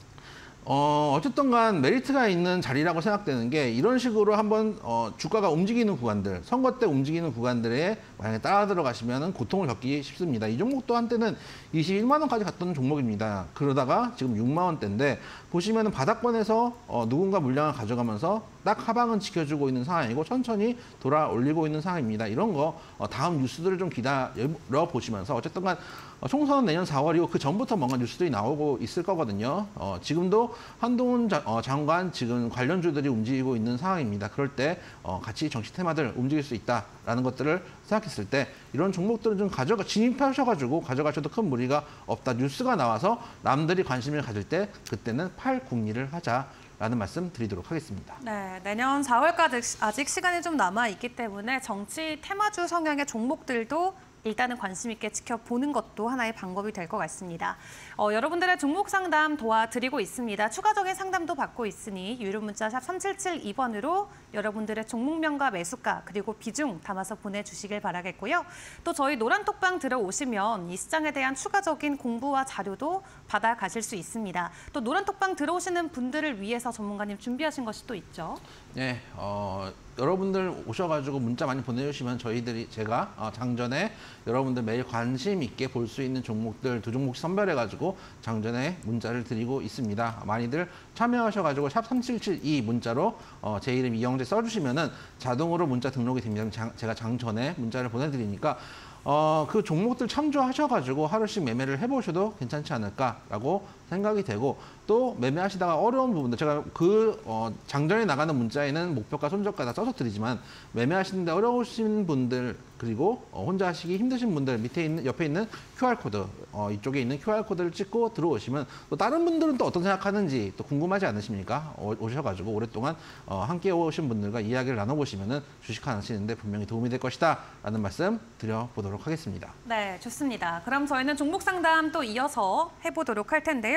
어, 어쨌든 간 메리트가 있는 자리라고 생각되는 게 이런 식으로 한번 어, 주가가 움직이는 구간들, 선거 때 움직이는 구간들에 만약에 따라 들어가시면 고통을 겪기 쉽습니다. 이 종목도 한때는 이십일만 원까지 갔던 종목입니다. 그러다가 지금 육만 원대인데 보시면은 바닥권에서 어, 누군가 물량을 가져가면서 딱 하방은 지켜주고 있는 상황이고 천천히 돌아 올리고 있는 상황입니다. 이런 거 어, 다음 뉴스들을 좀 기다려 보시면서 어쨌든 간 어, 총선은 내년 사월이고 그 전부터 뭔가 뉴스들이 나오고 있을 거거든요. 어, 지금도 한동훈 자, 어, 장관 지금 관련주들이 움직이고 있는 상황입니다. 그럴 때 어, 같이 정치 테마들 움직일 수 있다라는 것들을 생각했을 때 이런 종목들은 좀 가져가 진입하셔가지고 가져가셔도 큰 무리가 없다. 뉴스가 나와서 남들이 관심을 가질 때 그때는 팔궁리를 하자. 라는 말씀 드리도록 하겠습니다. 네, 내년 사월까지 아직 시간이 좀 남아 있기 때문에 정치 테마주 성향의 종목들도 일단은 관심 있게 지켜보는 것도 하나의 방법이 될 것 같습니다. 어, 여러분들의 종목 상담 도와드리고 있습니다. 추가적인 상담도 받고 있으니 유료 문자 샵 삼칠칠이 번으로 여러분들의 종목명과 매수가 그리고 비중 담아서 보내주시길 바라겠고요. 또 저희 노란톡방 들어오시면 이 시장에 대한 추가적인 공부와 자료도 받아가실 수 있습니다. 또 노란톡방 들어오시는 분들을 위해서 전문가님 준비하신 것이 또 있죠. 네, 어, 여러분들 오셔가지고 문자 많이 보내주시면 저희들이 제가 어, 장전에 여러분들 매일 관심 있게 볼 수 있는 종목들 두 종목씩 선별해가지고 장전에 문자를 드리고 있습니다. 많이들 참여하셔가지고 샵 삼칠칠이 문자로 어, 제 이름 이영재 써주시면은 자동으로 문자 등록이 됩니다. 장, 제가 장전에 문자를 보내드리니까 어, 그 종목들 참조하셔가지고 하루씩 매매를 해보셔도 괜찮지 않을까라고 생각이 되고 또 매매하시다가 어려운 부분들 제가 그 어, 장전에 나가는 문자에는 목표가 손절가 다 써서 드리지만 매매하시는데 어려우신 분들 그리고 어, 혼자 하시기 힘드신 분들 밑에 있는 옆에 있는 큐알코드 어, 이쪽에 있는 큐알코드를 찍고 들어오시면 또 다른 분들은 또 어떤 생각하는지 또 궁금하지 않으십니까? 어, 오셔가지고 오랫동안 어, 함께 오신 분들과 이야기를 나눠보시면은 주식하시는데 분명히 도움이 될 것이다 라는 말씀 드려보도록 하겠습니다. 네, 좋습니다. 그럼 저희는 종목 상담 또 이어서 해보도록 할 텐데요.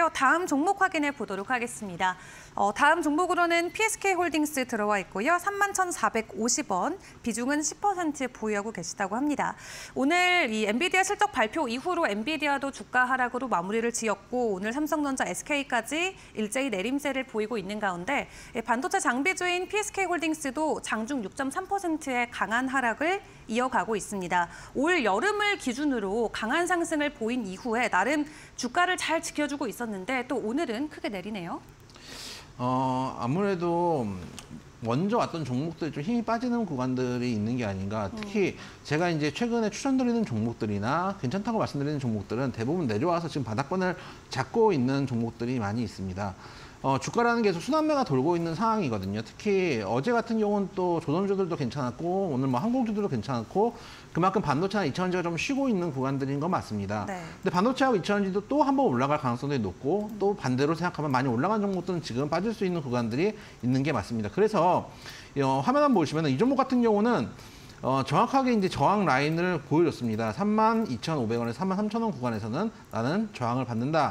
있고요. 다음 종목 확인해 보도록 하겠습니다. 어, 다음 종목으로는 피에스케이홀딩스 들어와 있고요. 삼만 천사백오십 원, 비중은 십 퍼센트 보유하고 계시다고 합니다. 오늘 이 엔비디아 실적 발표 이후로 엔비디아도 주가 하락으로 마무리를 지었고 오늘 삼성전자, 에스케이까지 일제히 내림세를 보이고 있는 가운데 반도체 장비주인 피에스케이홀딩스도 장중 육 점 삼 퍼센트의 강한 하락을 이어가고 있습니다. 올 여름을 기준으로 강한 상승을 보인 이후에 나름 주가를 잘 지켜주고 있었는데 또 오늘은 크게 내리네요. 어, 아무래도 먼저 왔던 종목들이 좀 힘이 빠지는 구간들이 있는 게 아닌가. 특히 제가 이제 최근에 추천드리는 종목들이나 괜찮다고 말씀드리는 종목들은 대부분 내려와서 지금 바닥권을 잡고 있는 종목들이 많이 있습니다. 어, 주가라는 게 계속 순환매가 돌고 있는 상황이거든요. 특히 어제 같은 경우는 또 조선주들도 괜찮았고 오늘 뭐 항공주들도 괜찮았고 그만큼 반도체나 이차전지가 좀 쉬고 있는 구간들인 건 맞습니다. 네. 근데 반도체하고 이차전지도 또 한 번 올라갈 가능성이 높고 또 반대로 생각하면 많이 올라간 종목들은 지금 빠질 수 있는 구간들이 있는 게 맞습니다. 그래서 어, 화면 한번 보시면 이 종목 같은 경우는 어, 정확하게 이제 저항 라인을 보여줬습니다. 삼만 이천오백 원에서 삼만 삼천 원 구간에서는 나는 저항을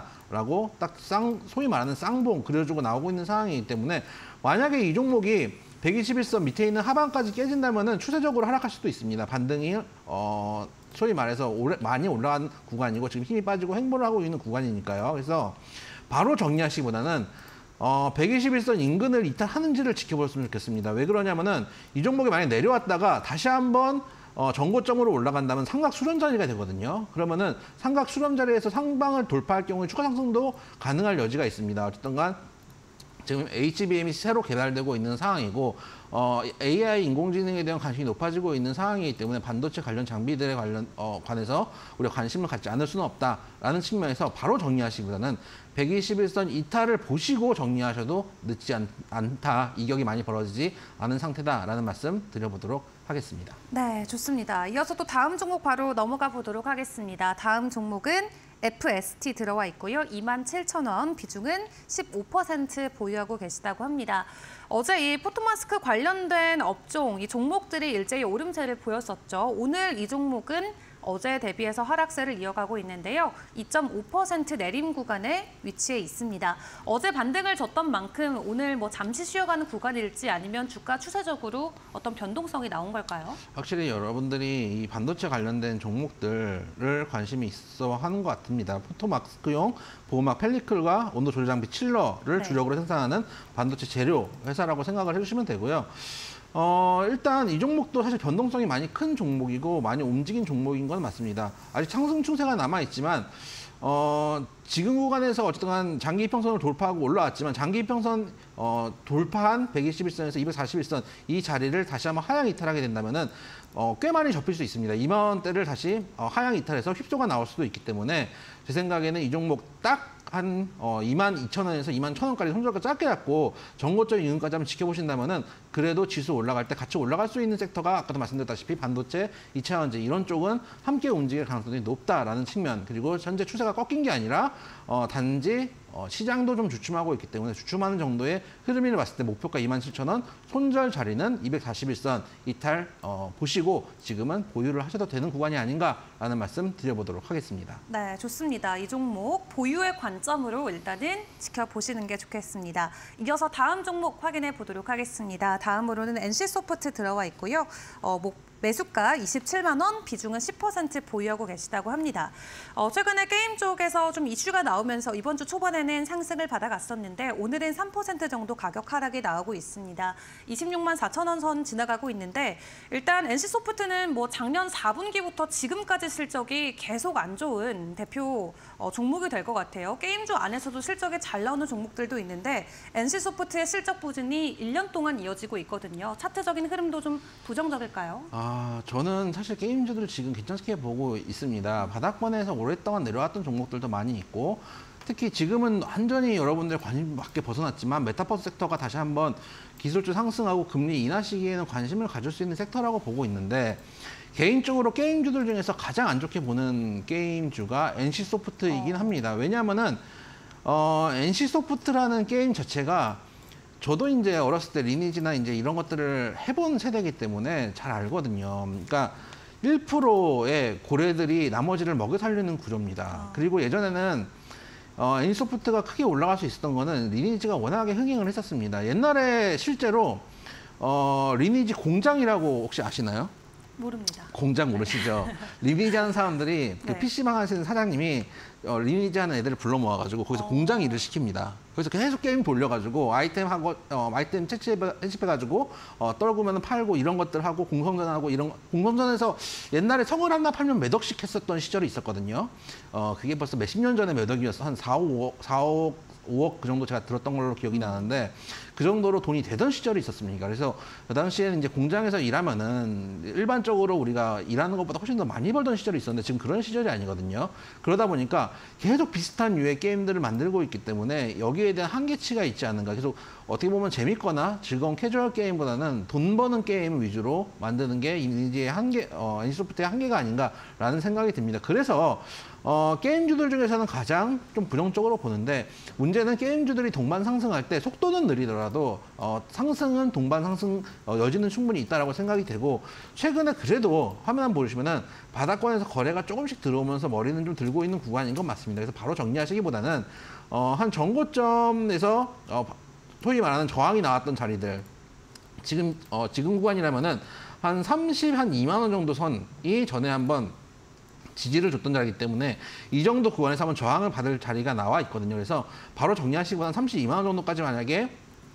받는다라고 딱 쌍, 소위 말하는 쌍봉 그려주고 나오고 있는 상황이기 때문에 만약에 이 종목이 백이십일 선 밑에 있는 하방까지 깨진다면은 추세적으로 하락할 수도 있습니다. 반등이 어, 소위 말해서 오래, 많이 올라간 구간이고 지금 힘이 빠지고 횡보를 하고 있는 구간이니까요. 그래서 바로 정리하시기보다는 어, 백이십일 선 인근을 이탈하는지를 지켜보셨으면 좋겠습니다. 왜 그러냐면은 이 종목이 만약 내려왔다가 다시 한번 어, 전고점으로 올라간다면 삼각 수렴 자리가 되거든요. 그러면은 삼각 수렴 자리에서 상방을 돌파할 경우에 추가 상승도 가능할 여지가 있습니다. 어쨌든 간 지금 에이치비엠이 새로 개발되고 있는 상황이고 어, 에이아이 인공지능에 대한 관심이 높아지고 있는 상황이기 때문에 반도체 관련 장비들에 관련 어, 관해서 우리가 관심을 갖지 않을 수는 없다라는 측면에서 바로 정리하시기보다는 백이십일 선 이탈을 보시고 정리하셔도 늦지 않, 않다. 이격이 많이 벌어지지 않은 상태다라는 말씀 드려보도록 하겠습니다. 네, 좋습니다. 이어서 또 다음 종목 바로 넘어가 보도록 하겠습니다. 다음 종목은 에프에스티 들어와 있고요. 이만 칠천 원, 비중은 십오 퍼센트 보유하고 계시다고 합니다. 어제 이 포토마스크 관련된 업종, 이 종목들이 일제히 오름세를 보였었죠. 오늘 이 종목은 어제 대비해서 하락세를 이어가고 있는데요. 이 점 오 퍼센트 내림 구간에 위치해 있습니다. 어제 반등을 줬던 만큼 오늘 뭐 잠시 쉬어가는 구간일지 아니면 주가 추세적으로 어떤 변동성이 나온 걸까요? 확실히 여러분들이 이 반도체 관련된 종목들을 관심이 있어 하는 것 같습니다. 포토마스크용 보호막 펠리클과 온도 조절 장비 칠러를 네. 주력으로 생산하는 반도체 재료 회사라고 생각을 해주시면 되고요. 어, 일단 이 종목도 사실 변동성이 많이 큰 종목이고 많이 움직인 종목인 건 맞습니다. 아직 상승 추세가 남아있지만 어, 지금 구간에서 어쨌든 장기 이평선을 돌파하고 올라왔지만 장기 이평선 어, 돌파한 백이십일 선에서 이백사십일 선 이 자리를 다시 한번 하향 이탈하게 된다면은 어, 꽤 많이 접힐 수 있습니다. 이만 원대를 다시 어, 하향 이탈해서 휩소가 나올 수도 있기 때문에 제 생각에는 이 종목 딱 한 어, 이만 이천 원에서 이만 천 원까지 손절가 짧게 잡고 전고점 이근까지 한번 지켜보신다면은 그래도 지수 올라갈 때 같이 올라갈 수 있는 섹터가 아까도 말씀드렸다시피 반도체, 이차전지 이런 쪽은 함께 움직일 가능성이 높다라는 측면 그리고 현재 추세가 꺾인 게 아니라 어, 단지 어, 시장도 좀 주춤하고 있기 때문에 주춤하는 정도의 흐름을 봤을 때 목표가 이만 칠천 원, 손절 자리는 이백사십일 선 이탈 어, 보시고 지금은 보유를 하셔도 되는 구간이 아닌가라는 말씀 드려보도록 하겠습니다. 네, 좋습니다. 이 종목 보유의 관점으로 일단은 지켜보시는 게 좋겠습니다. 이어서 다음 종목 확인해 보도록 하겠습니다. 다음으로는 엔씨소프트 들어와 있고요. 어, 목 매수가 이십칠만 원, 비중은 십 퍼센트 보유하고 계시다고 합니다. 어, 최근에 게임 쪽에서 좀 이슈가 나오면서 이번 주 초반에는 상승을 받아갔었는데 오늘은 삼 퍼센트 정도 가격 하락이 나오고 있습니다. 이십육만 사천 원 선 지나가고 있는데 일단 엔씨소프트는 뭐 작년 사 분기부터 지금까지 실적이 계속 안 좋은 대표 어, 종목이 될 것 같아요. 게임주 안에서도 실적이 잘 나오는 종목들도 있는데 엔씨소프트의 실적 부진이 일 년 동안 이어지고 있거든요. 차트적인 흐름도 좀 부정적일까요? 아... 아, 저는 사실 게임주들을 지금 괜찮게 보고 있습니다. 바닥권에서 오랫동안 내려왔던 종목들도 많이 있고 특히 지금은 완전히 여러분들 관심 밖에 벗어났지만 메타버스 섹터가 다시 한번 기술주 상승하고 금리 인하 시기에는 관심을 가질 수 있는 섹터라고 보고 있는데 개인적으로 게임주들 중에서 가장 안 좋게 보는 게임주가 엔씨소프트이긴 합니다. 왜냐하면은 어, 엔씨소프트라는 게임 자체가 저도 이제 어렸을 때 리니지나 이제 이런 것들을 해본 세대이기 때문에 잘 알거든요. 그러니까 일 퍼센트의 고래들이 나머지를 먹여 살리는 구조입니다. 아. 그리고 예전에는 어, 애니소프트가 크게 올라갈 수 있었던 거는 리니지가 워낙에 흥행을 했었습니다. 옛날에 실제로 어, 리니지 공장이라고 혹시 아시나요? 모릅니다. 공장 모르시죠? 리니지 하는 사람들이 그 네. 피시방 하시는 사장님이 어, 리니지 하는 애들을 불러 모아가지고 거기서 어. 공장 일을 시킵니다. 그래서 계속 게임 돌려가지고 아이템 하고 어, 아이템 채집해가지고 어, 떨구면 팔고 이런 것들 하고 공성전하고 이런 공성전에서 옛날에 성을 하나 팔면 몇 억씩 했었던 시절이 있었거든요. 어, 그게 벌써 몇십 년 전에 몇 억이었어. 한 사, 오억, 사억, 오억 그 정도 제가 들었던 걸로 기억이 나는데 그 정도로 돈이 되던 시절이 있었습니다. 그래서 그 당시에는 이제 공장에서 일하면은 일반적으로 우리가 일하는 것보다 훨씬 더 많이 벌던 시절이 있었는데 지금 그런 시절이 아니거든요. 그러다 보니까 계속 비슷한 유의 게임들을 만들고 있기 때문에 여기에 대한 한계치가 있지 않은가. 계속 어떻게 보면 재밌거나 즐거운 캐주얼 게임보다는 돈 버는 게임 위주로 만드는 게 이제 한계, 어, 애니소프트의 한계가 아닌가라는 생각이 듭니다. 그래서 어, 게임주들 중에서는 가장 좀 부정적으로 보는데 문제는 게임주들이 동반 상승할 때 속도는 느리더라도 어, 상승은 동반 상승 어, 여지는 충분히 있다라고 생각이 되고 최근에 그래도 화면 한번 보시면은 바닥권에서 거래가 조금씩 들어오면서 머리는 좀 들고 있는 구간인 건 맞습니다. 그래서 바로 정리하시기보다는 어, 한 전고점에서 어, 소위 말하는 저항이 나왔던 자리들 지금 어, 지금 구간이라면은 한 삼십, 한 이만 원 정도 선이 전에 한번 지지를 줬던 자리이기 때문에 이 정도 구간에서 한번 저항을 받을 자리가 나와 있거든요. 그래서 바로 정리하시기보다는 삼십이만 원 정도까지 만약에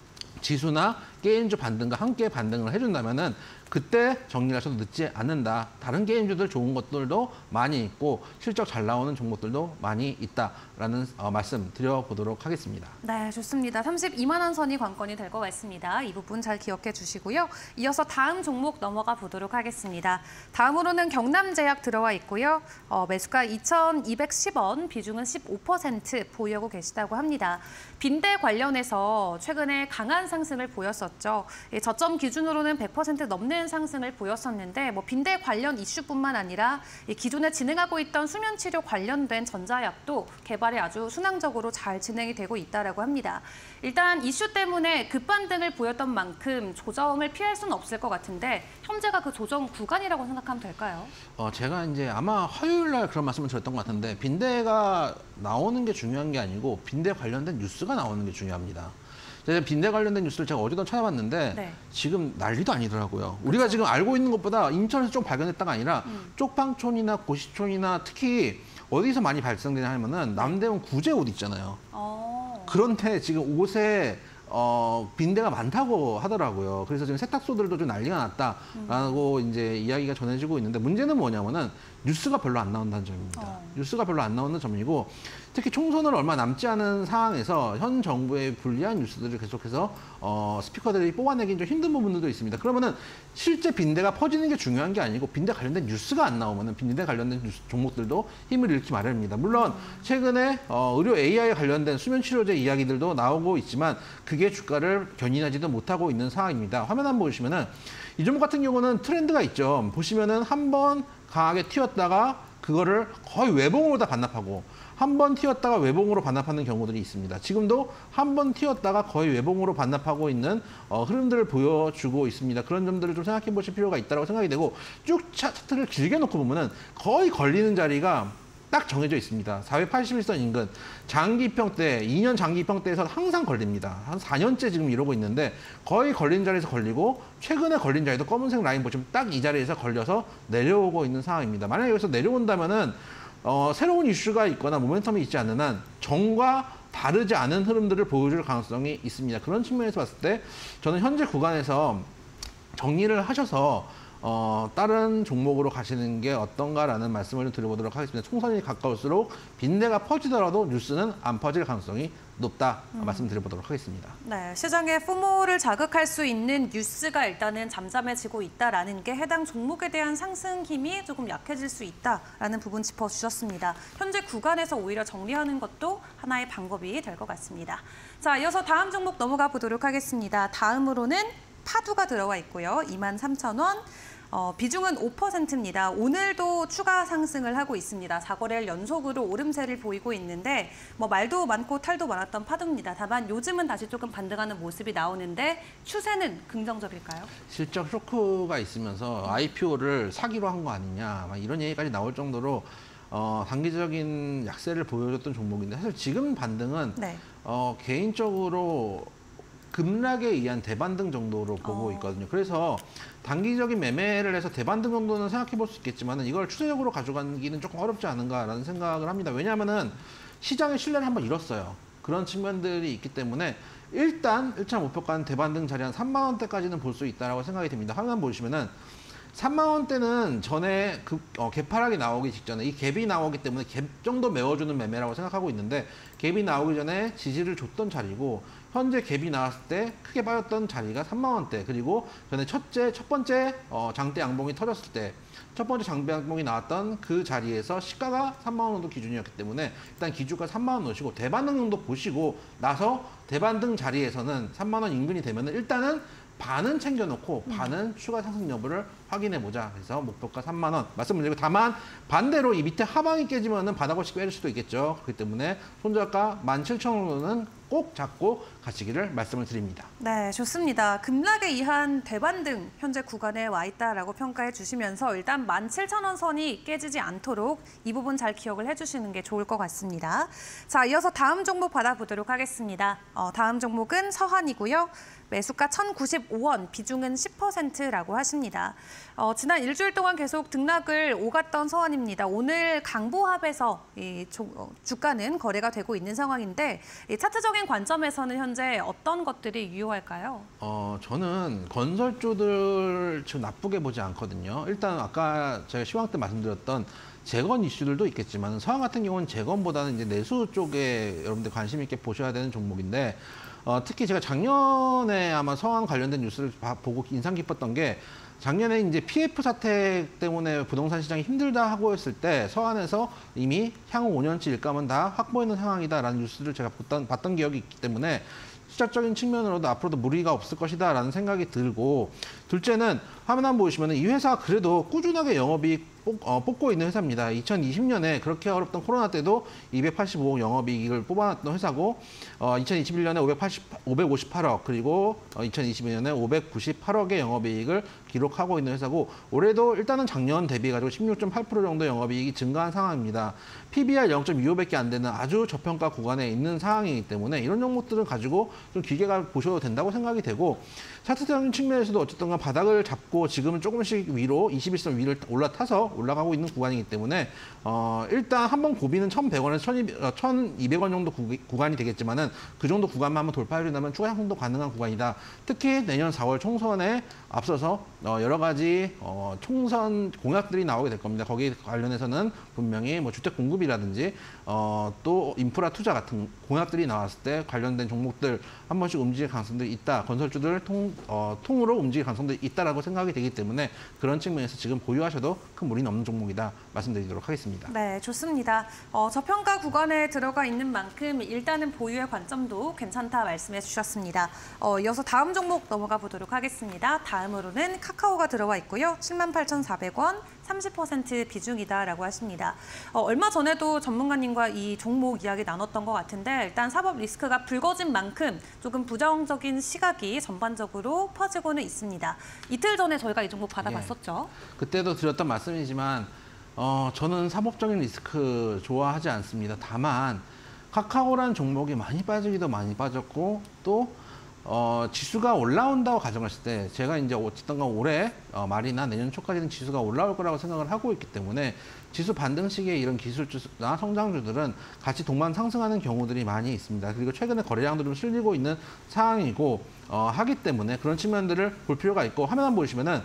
지수나 게임주 반등과 함께 반등을 해준다면은 그때 정리를 하셔도 늦지 않는다. 다른 게임주들 좋은 것들도 많이 있고 실적 잘 나오는 종목들도 많이 있다라는 어, 말씀 드려보도록 하겠습니다. 네, 좋습니다. 삼십이만 원 선이 관건이 될 것 같습니다. 이 부분 잘 기억해 주시고요. 이어서 다음 종목 넘어가 보도록 하겠습니다. 다음으로는 경남제약 들어와 있고요. 어, 매수가 이천이백십 원, 비중은 십오 퍼센트 보유하고 계시다고 합니다. 빈대 관련해서 최근에 강한 상승을 보였었죠. 예, 저점 기준으로는 백 퍼센트 넘는 상승을 보였었는데 뭐 빈대 관련 이슈뿐만 아니라 이 기존에 진행하고 있던 수면 치료 관련된 전자약도 개발이 아주 순항적으로 잘 진행이 되고 있다라고 합니다. 일단 이슈 때문에 급반등을 보였던 만큼 조정을 피할 수는 없을 것 같은데 현재가 그 조정 구간이라고 생각하면 될까요? 어, 제가 이제 아마 화요일 날 그런 말씀을 드렸던 것 같은데 빈대가 나오는 게 중요한 게 아니고 빈대 관련된 뉴스가 나오는 게 중요합니다. 제가 빈대 관련된 뉴스를 제가 어제도 찾아봤는데 네. 지금 난리도 아니더라고요. 우리가 지금 알고 있는 것보다 인천에서 좀 발견했다가 아니라 음. 쪽방촌이나 고시촌이나 특히 어디서 많이 발생되냐 하면은 남대문 구제 옷 있잖아요. 어. 그런데 지금 옷에 어, 빈대가 많다고 하더라고요. 그래서 지금 세탁소들도 좀 난리가 났다라고 음. 이제 이야기가 전해지고 있는데 문제는 뭐냐면은 뉴스가 별로 안 나온다는 점입니다. 어. 뉴스가 별로 안 나오는 점이고 특히 총선을 얼마 남지 않은 상황에서 현 정부의 불리한 뉴스들을 계속해서 어, 스피커들이 뽑아내기 좀 힘든 부분들도 있습니다. 그러면은 실제 빈대가 퍼지는 게 중요한 게 아니고 빈대 관련된 뉴스가 안 나오면은 빈대 관련된 뉴스 종목들도 힘을 잃기 마련입니다. 물론 최근에 어, 의료 에이아이 관련된 수면 치료제 이야기들도 나오고 있지만 그게 주가를 견인하지도 못하고 있는 상황입니다. 화면 한번 보시면은 이 종목 같은 경우는 트렌드가 있죠. 보시면은 한번 강하게 튀었다가 그거를 거의 외봉으로 다 반납하고 한 번 튀었다가 외봉으로 반납하는 경우들이 있습니다. 지금도 한 번 튀었다가 거의 외봉으로 반납하고 있는 어, 흐름들을 보여주고 있습니다. 그런 점들을 좀 생각해 보실 필요가 있다고 생각이 되고 쭉 차트를 길게 놓고 보면은 거의 걸리는 자리가 딱 정해져 있습니다. 사백팔십일 선 인근 장기 입형대, 이 년 장기 입형대에서 항상 걸립니다. 한 사 년째 지금 이러고 있는데 거의 걸린 자리에서 걸리고 최근에 걸린 자리도 검은색 라인 보시면 딱 이 자리에서 걸려서 내려오고 있는 상황입니다. 만약에 여기서 내려온다면은 어, 새로운 이슈가 있거나 모멘텀이 있지 않는 한 전과 다르지 않은 흐름들을 보여줄 가능성이 있습니다. 그런 측면에서 봤을 때 저는 현재 구간에서 정리를 하셔서 어, 다른 종목으로 가시는 게 어떤가라는 말씀을 좀 드려보도록 하겠습니다. 총선이 가까울수록 빈대가 퍼지더라도 뉴스는 안 퍼질 가능성이 높다 음. 말씀드려보도록 하겠습니다. 네, 시장의 포모를 자극할 수 있는 뉴스가 일단은 잠잠해지고 있다라는 게 해당 종목에 대한 상승 힘이 조금 약해질 수 있다라는 부분 짚어주셨습니다. 현재 구간에서 오히려 정리하는 것도 하나의 방법이 될 것 같습니다. 자, 이어서 다음 종목 넘어가 보도록 하겠습니다. 다음으로는 파두가 들어와 있고요. 이만 삼천 원. 어, 비중은 오 퍼센트입니다. 오늘도 추가 상승을 하고 있습니다. 사 거래일 연속으로 오름세를 보이고 있는데 뭐 말도 많고 탈도 많았던 파도입니다. 다만 요즘은 다시 조금 반등하는 모습이 나오는데 추세는 긍정적일까요? 실적 쇼크가 있으면서 아이피오를 사기로 한 거 아니냐 막 이런 얘기까지 나올 정도로 어, 단기적인 약세를 보여줬던 종목인데 사실 지금 반등은 네. 어, 개인적으로 급락에 의한 대반등 정도로 보고 어. 있거든요. 그래서 단기적인 매매를 해서 대반등 정도는 생각해 볼 수 있겠지만 이걸 추세적으로 가져가기는 조금 어렵지 않은가라는 생각을 합니다. 왜냐하면은 시장의 신뢰를 한번 잃었어요. 그런 측면들이 있기 때문에 일단 일 차 목표가는 대반등 자리 한 삼만 원대까지는 볼 수 있다고 생각이 듭니다. 화면 보시면은 삼만 원대는 전에 그 어, 개파락이 나오기 직전에 이 갭이 나오기 때문에 갭 정도 메워주는 매매라고 생각하고 있는데 갭이 나오기 전에 지지를 줬던 자리고 현재 갭이 나왔을 때 크게 빠졌던 자리가 삼만 원대 그리고 전에 첫째 첫 번째 어, 장대 양봉이 터졌을 때 첫 번째 장대 양봉이 나왔던 그 자리에서 시가가 삼만 원 정도 기준이었기 때문에 일단 기준가 삼만 원 놓으시고 대반등 정도 보시고 나서 대반등 자리에서는 삼만 원 인근이 되면은 일단은 반은 챙겨놓고 반은 추가 상승 여부를 확인해 보자. 그래서 목표가 삼만 원 말씀드리고 다만 반대로 이 밑에 하방이 깨지면은 바닥 없이 깨질 수도 있겠죠. 그렇기 때문에 손절가 만 칠천 원으로는 꼭 잡고 가시기를 말씀을 드립니다. 네, 좋습니다. 급락에 의한 대반등 현재 구간에 와 있다라고 평가해 주시면서 일단 만 칠천 원 선이 깨지지 않도록 이 부분 잘 기억을 해주시는 게 좋을 것 같습니다. 자, 이어서 다음 종목 받아보도록 하겠습니다. 어, 다음 종목은 서한이고요. 매수가 천구십오 원, 비중은 십 퍼센트라고 하십니다. 어, 지난 일주일 동안 계속 등락을 오갔던 서한입니다. 오늘 강보합에서 이 조, 어, 주가는 거래가 되고 있는 상황인데 이 차트적인 관점에서는 현재 어떤 것들이 유효할까요? 어, 저는 건설주들 지금 나쁘게 보지 않거든요. 일단 아까 제가 시황 때 말씀드렸던 재건 이슈들도 있겠지만 서한 같은 경우는 재건보다는 이제 내수 쪽에 여러분들 관심 있게 보셔야 되는 종목인데 어, 특히 제가 작년에 아마 서한 관련된 뉴스를 봐, 보고 인상 깊었던 게 작년에 이제 피에프 사태 때문에 부동산 시장이 힘들다 하고 했을 때 서한에서 이미 향후 오 년치 일감은 다 확보해 놓은 상황이다라는 뉴스를 제가 봤던, 봤던 기억이 있기 때문에 수적인 측면으로도 앞으로도 무리가 없을 것이다라는 생각이 들고 둘째는 화면 한번 보시면 이 회사가 그래도 꾸준하게 영업이익 어, 뽑고 있는 회사입니다. 이천이십 년에 그렇게 어렵던 코로나 때도 이백팔십오억 영업이익을 뽑아놨던 회사고 어, 이천이십일 년에 오백팔십, 오백오십팔 억 그리고 어, 이천이십이 년에 오백구십팔 억의 영업이익을 기록하고 있는 회사고 올해도 일단은 작년 대비 가지고 십육 점 팔 퍼센트 정도 영업이익이 증가한 상황입니다. 피비알 영 점 이오밖에 안 되는 아주 저평가 구간에 있는 상황이기 때문에 이런 종목들을 가지고 좀 길게 보셔도 된다고 생각이 되고 차트적인 측면에서도 어쨌든 간 바닥을 잡고 지금은 조금씩 위로 이십일 선 위를 올라타서 올라가고 있는 구간이기 때문에 어, 일단 한번 고비는 천백 원에서 천이백 원 정도 구, 구간이 되겠지만은 그 정도 구간만 한번 돌파해 준다면 추가 상승도 가능한 구간이다. 특히 내년 사월 총선에 앞서서 어, 여러 가지 어, 총선 공약들이 나오게 될 겁니다. 거기에 관련해서는 분명히 뭐 주택 공급이라든지 어, 또 인프라 투자 같은 공약들이 나왔을 때 관련된 종목들 한 번씩 움직일 가능성들이 있다. 건설주들 통, 어, 통으로 움직일 가능성들이 있다라고 생각이 되기 때문에 그런 측면에서 지금 보유하셔도 큰 무리는 없는 종목이다 말씀드리도록 하겠습니다. 네, 좋습니다. 어, 저평가 구간에 들어가 있는 만큼 일단은 보유의 관점도 괜찮다 말씀해 주셨습니다. 어, 이어서 다음 종목 넘어가 보도록 하겠습니다. 다음으로는 카카오가 들어와 있고요. 칠만 팔천사백 원, 삼십 퍼센트 비중이다라고 하십니다. 어, 얼마 전에도 전문가님과 이 종목 이야기 나눴던 것 같은데 일단 사법 리스크가 불거진 만큼 조금 부정적인 시각이 전반적으로 퍼지고는 있습니다. 이틀 전에 저희가 이 종목 받아봤었죠. 예. 그때도 드렸던 말씀이지만 어, 저는 사법적인 리스크 좋아하지 않습니다. 다만 카카오라는 종목이 많이 빠지기도 많이 빠졌고 또 어, 지수가 올라온다고 가정했을 때 제가 이제 어쨌든 간 올해 어, 말이나 내년 초까지는 지수가 올라올 거라고 생각을 하고 있기 때문에 지수 반등 시기에 이런 기술주나 성장주들은 같이 동반 상승하는 경우들이 많이 있습니다. 그리고 최근에 거래량도 좀 실리고 있는 상황이고 어, 하기 때문에 그런 측면들을 볼 필요가 있고 화면 한번 보시면은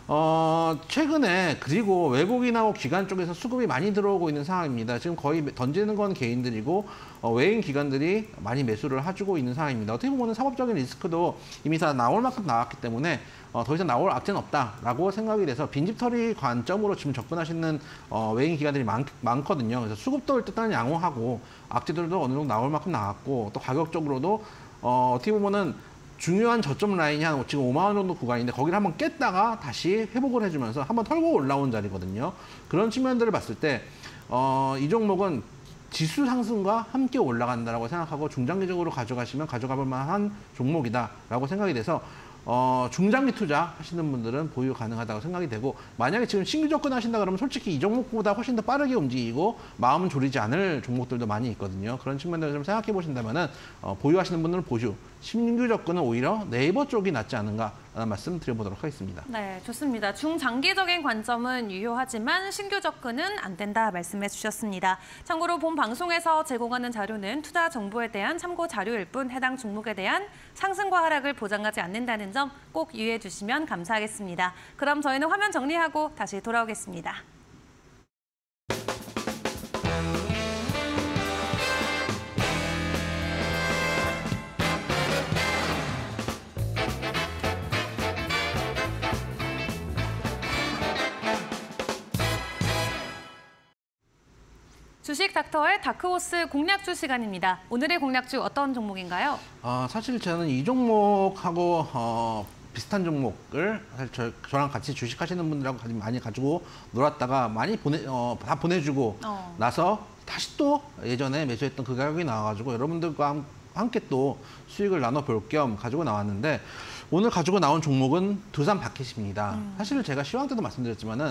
어, 최근에 그리고 외국인하고 기관 쪽에서 수급이 많이 들어오고 있는 상황입니다. 지금 거의 던지는 건 개인들이고 어, 외인 기관들이 많이 매수를 해주고 있는 상황입니다. 어떻게 보면 사법적인 리스크도 이미 다 나올 만큼 나왔기 때문에 어, 더 이상 나올 악재는 없다라고 생각이 돼서 빈집털이 관점으로 지금 접근하시는 어, 외인 기관들이 많, 많거든요. 그래서 수급도 일단 양호하고 악재들도 어느 정도 나올 만큼 나왔고 또 가격적으로도 어, 어떻게 보면은 중요한 저점 라인이 한 지금 오만 원 정도 구간인데 거기를 한번 깼다가 다시 회복을 해주면서 한번 털고 올라온 자리거든요. 그런 측면들을 봤을 때 어, 이 종목은 지수 상승과 함께 올라간다라고 생각하고 중장기적으로 가져가시면 가져가 볼 만한 종목이다라고 생각이 돼서 어, 중장기 투자 하시는 분들은 보유 가능하다고 생각이 되고 만약에 지금 신규 접근하신다 그러면 솔직히 이 종목보다 훨씬 더 빠르게 움직이고 마음은 졸이지 않을 종목들도 많이 있거든요. 그런 측면에서 좀 생각해 보신다면은 어, 보유하시는 분들은 보유, 신규 접근은 오히려 네이버 쪽이 낫지 않은가라는 말씀 드려보도록 하겠습니다. 네, 좋습니다. 중장기적인 관점은 유효하지만 신규 접근은 안 된다 말씀해 주셨습니다. 참고로 본 방송에서 제공하는 자료는 투자 정보에 대한 참고 자료일 뿐 해당 종목에 대한 상승과 하락을 보장하지 않는다는 점 꼭 유의해 주시면 감사하겠습니다. 그럼 저희는 화면 정리하고 다시 돌아오겠습니다. 주식 닥터의 다크호스 공략주 시간입니다. 오늘의 공략주 어떤 종목인가요? 어, 사실 저는 이 종목하고 어, 비슷한 종목을 사실 저, 저랑 같이 주식하시는 분들하고 많이 가지고 놀았다가 많이 보내, 어, 다 보내주고 어. 나서 다시 또 예전에 매수했던 그 가격이 나와가지고 여러분들과 함께 또 수익을 나눠볼 겸 가지고 나왔는데 오늘 가지고 나온 종목은 두산 바켓입니다. 음. 사실 제가 시황 때도 말씀드렸지만은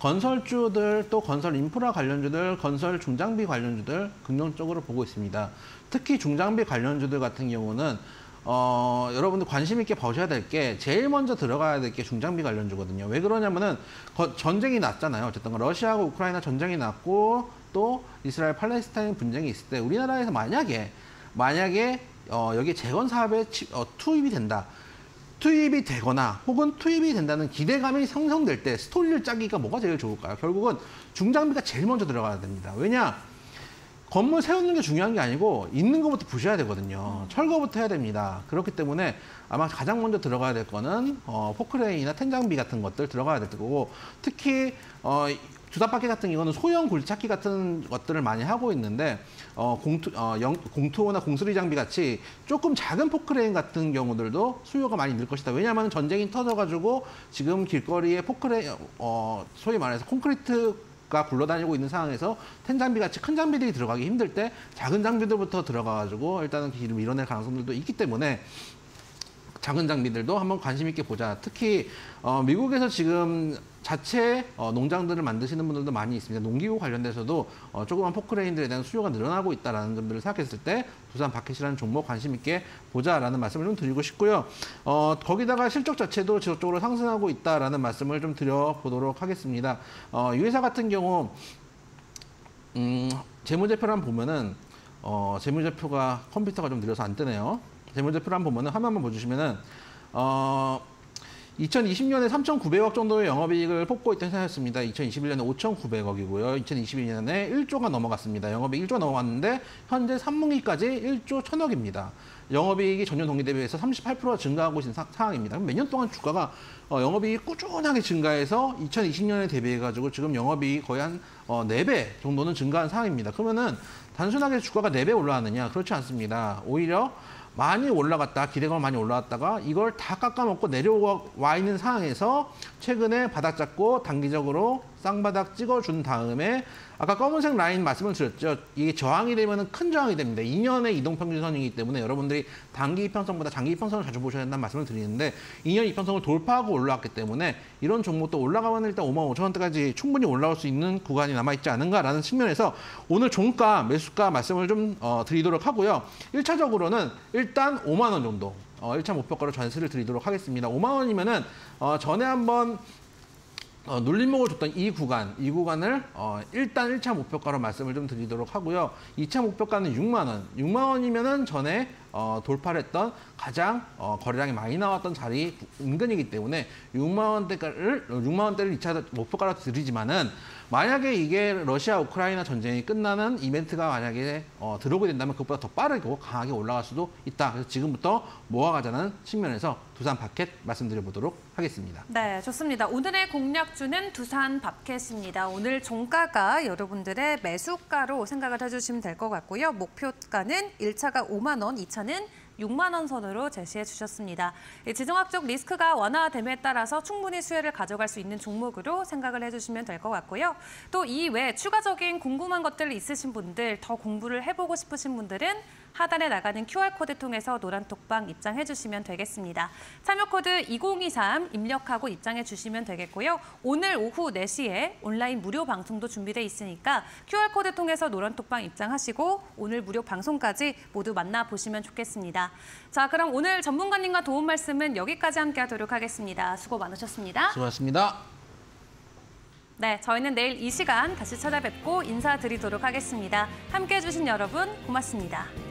건설주들 또 건설 인프라 관련주들, 건설 중장비 관련주들 긍정적으로 보고 있습니다. 특히 중장비 관련주들 같은 경우는 어, 여러분들 관심 있게 보셔야 될 게 제일 먼저 들어가야 될 게 중장비 관련주거든요. 왜 그러냐면은 거, 전쟁이 났잖아요. 어쨌든 러시아하고 우크라이나 전쟁이 났고 또 이스라엘 팔레스타인 분쟁이 있을 때 우리나라에서 만약에 만약에 어, 여기 재건 사업에 치, 어, 투입이 된다. 투입이 되거나 혹은 투입이 된다는 기대감이 형성될 때 스토리를 짜기가 뭐가 제일 좋을까요? 결국은 중장비가 제일 먼저 들어가야 됩니다. 왜냐? 건물 세우는 게 중요한 게 아니고 있는 것부터 부셔야 되거든요. 철거부터 해야 됩니다. 그렇기 때문에 아마 가장 먼저 들어가야 될 거는 어, 포크레인이나 텐장비 같은 것들 들어가야 될 거고 특히 어, 두산바켓 같은 경우는 소형 굴착기 같은 것들을 많이 하고 있는데 어, 공투, 어, 영, 공투호나 공수리 장비 같이 조금 작은 포크레인 같은 경우들도 수요가 많이 늘 것이다. 왜냐하면 전쟁이 터져가지고 지금 길거리에 포크레인, 어, 소위 말해서 콘크리트가 굴러다니고 있는 상황에서 텐 장비 같이 큰 장비들이 들어가기 힘들 때 작은 장비들부터 들어가가지고 일단은 기름 밀어낼 가능성들도 있기 때문에 작은 장비들도 한번 관심 있게 보자. 특히 어, 미국에서 지금 자체 어, 농장들을 만드시는 분들도 많이 있습니다. 농기구 관련돼서도 어, 조그만 포크레인들에 대한 수요가 늘어나고 있다는 점들을 생각했을 때 두산 바켓이라는 종목 관심 있게 보자라는 말씀을 좀 드리고 싶고요. 어, 거기다가 실적 자체도 지속적으로 상승하고 있다라는 말씀을 좀 드려보도록 하겠습니다. 어, 이 회사 같은 경우 음, 재무제표를 보면은 어, 재무제표가 컴퓨터가 좀 느려서 안 뜨네요. 재무제표를 한번 보면은 화면만 보여주시면은 어, 이천이십 년에 삼천구백억 정도의 영업이익을 뽑고 있던 회사였습니다. 이천이십일 년에 오천구백억이고요. 이천이십이 년에 일조가 넘어갔습니다. 영업이익 일조가 넘어갔는데 현재 삼 분기까지 일조 천억입니다. 영업이익이 전년 동기 대비해서 삼십팔 퍼센트 증가하고 있는 사, 상황입니다. 몇 년 동안 주가가 어, 영업이익이 꾸준하게 증가해서 이천이십 년에 대비해가지고 지금 영업이익이 거의 한 어, 네 배 정도는 증가한 상황입니다. 그러면은 단순하게 주가가 네 배 올라왔느냐? 그렇지 않습니다. 오히려 많이 올라갔다, 기대감이 많이 올라왔다가 이걸 다 깎아먹고 내려와 있는 상황에서 최근에 바닥 잡고 단기적으로 쌍바닥 찍어준 다음에 아까 검은색 라인 말씀을 드렸죠. 이게 저항이 되면 큰 저항이 됩니다. 이 년의 이동평균선이기 때문에 여러분들이 단기 이평선보다 장기 이평선을 자주 보셔야 된다는 말씀을 드리는데 이 년 이평선을 돌파하고 올라왔기 때문에 이런 종목도 올라가면 일단 오만 오천 원대까지 충분히 올라올 수 있는 구간이 남아있지 않은가라는 측면에서 오늘 종가, 매수가 말씀을 좀 어, 드리도록 하고요. 일 차적으로는 일단 오만 원 정도 어, 일 차 목표가로 전세를 드리도록 하겠습니다. 오만 원이면은 어, 전에 한번 어, 눌림목을 줬던 이 구간, 이 구간을 어, 일단 일 차 목표가로 말씀을 좀 드리도록 하고요. 이 차 목표가는 육만 원. 육만 원이면은 전에 어, 돌파를 했던 가장 어, 거래량이 많이 나왔던 자리 인근이기 때문에 육만 원대를 육만 원대를 이 차 목표가로 드리지만은 만약에 이게 러시아 우크라이나 전쟁이 끝나는 이벤트가 만약에 어, 들어오게 된다면 그것보다 더 빠르고 강하게 올라갈 수도 있다. 그래서 지금부터 모아가자는 측면에서 두산 바켓 말씀드려보도록 하겠습니다. 네, 좋습니다. 오늘의 공략주는 두산 바켓입니다. 오늘 종가가 여러분들의 매수가로 생각을 해주시면 될 것 같고요. 목표가는 일 차가 오만 원, 이 차는 육만 원 선으로 제시해 주셨습니다. 지정학적 리스크가 완화됨에 따라서 충분히 수혜를 가져갈 수 있는 종목으로 생각을 해주시면 될 것 같고요. 또 이 외에 추가적인 궁금한 것들 있으신 분들, 더 공부를 해보고 싶으신 분들은 하단에 나가는 큐알코드 통해서 노란톡방 입장해 주시면 되겠습니다. 참여 코드 이공이삼 입력하고 입장해 주시면 되겠고요. 오늘 오후 네 시에 온라인 무료 방송도 준비돼 있으니까 큐알코드 통해서 노란톡방 입장하시고 오늘 무료 방송까지 모두 만나보시면 좋겠습니다. 자, 그럼 오늘 전문가님과 도움 말씀은 여기까지 함께하도록 하겠습니다. 수고 많으셨습니다. 수고하셨습니다. 네, 저희는 내일 이 시간 다시 찾아뵙고 인사드리도록 하겠습니다. 함께해 주신 여러분 고맙습니다.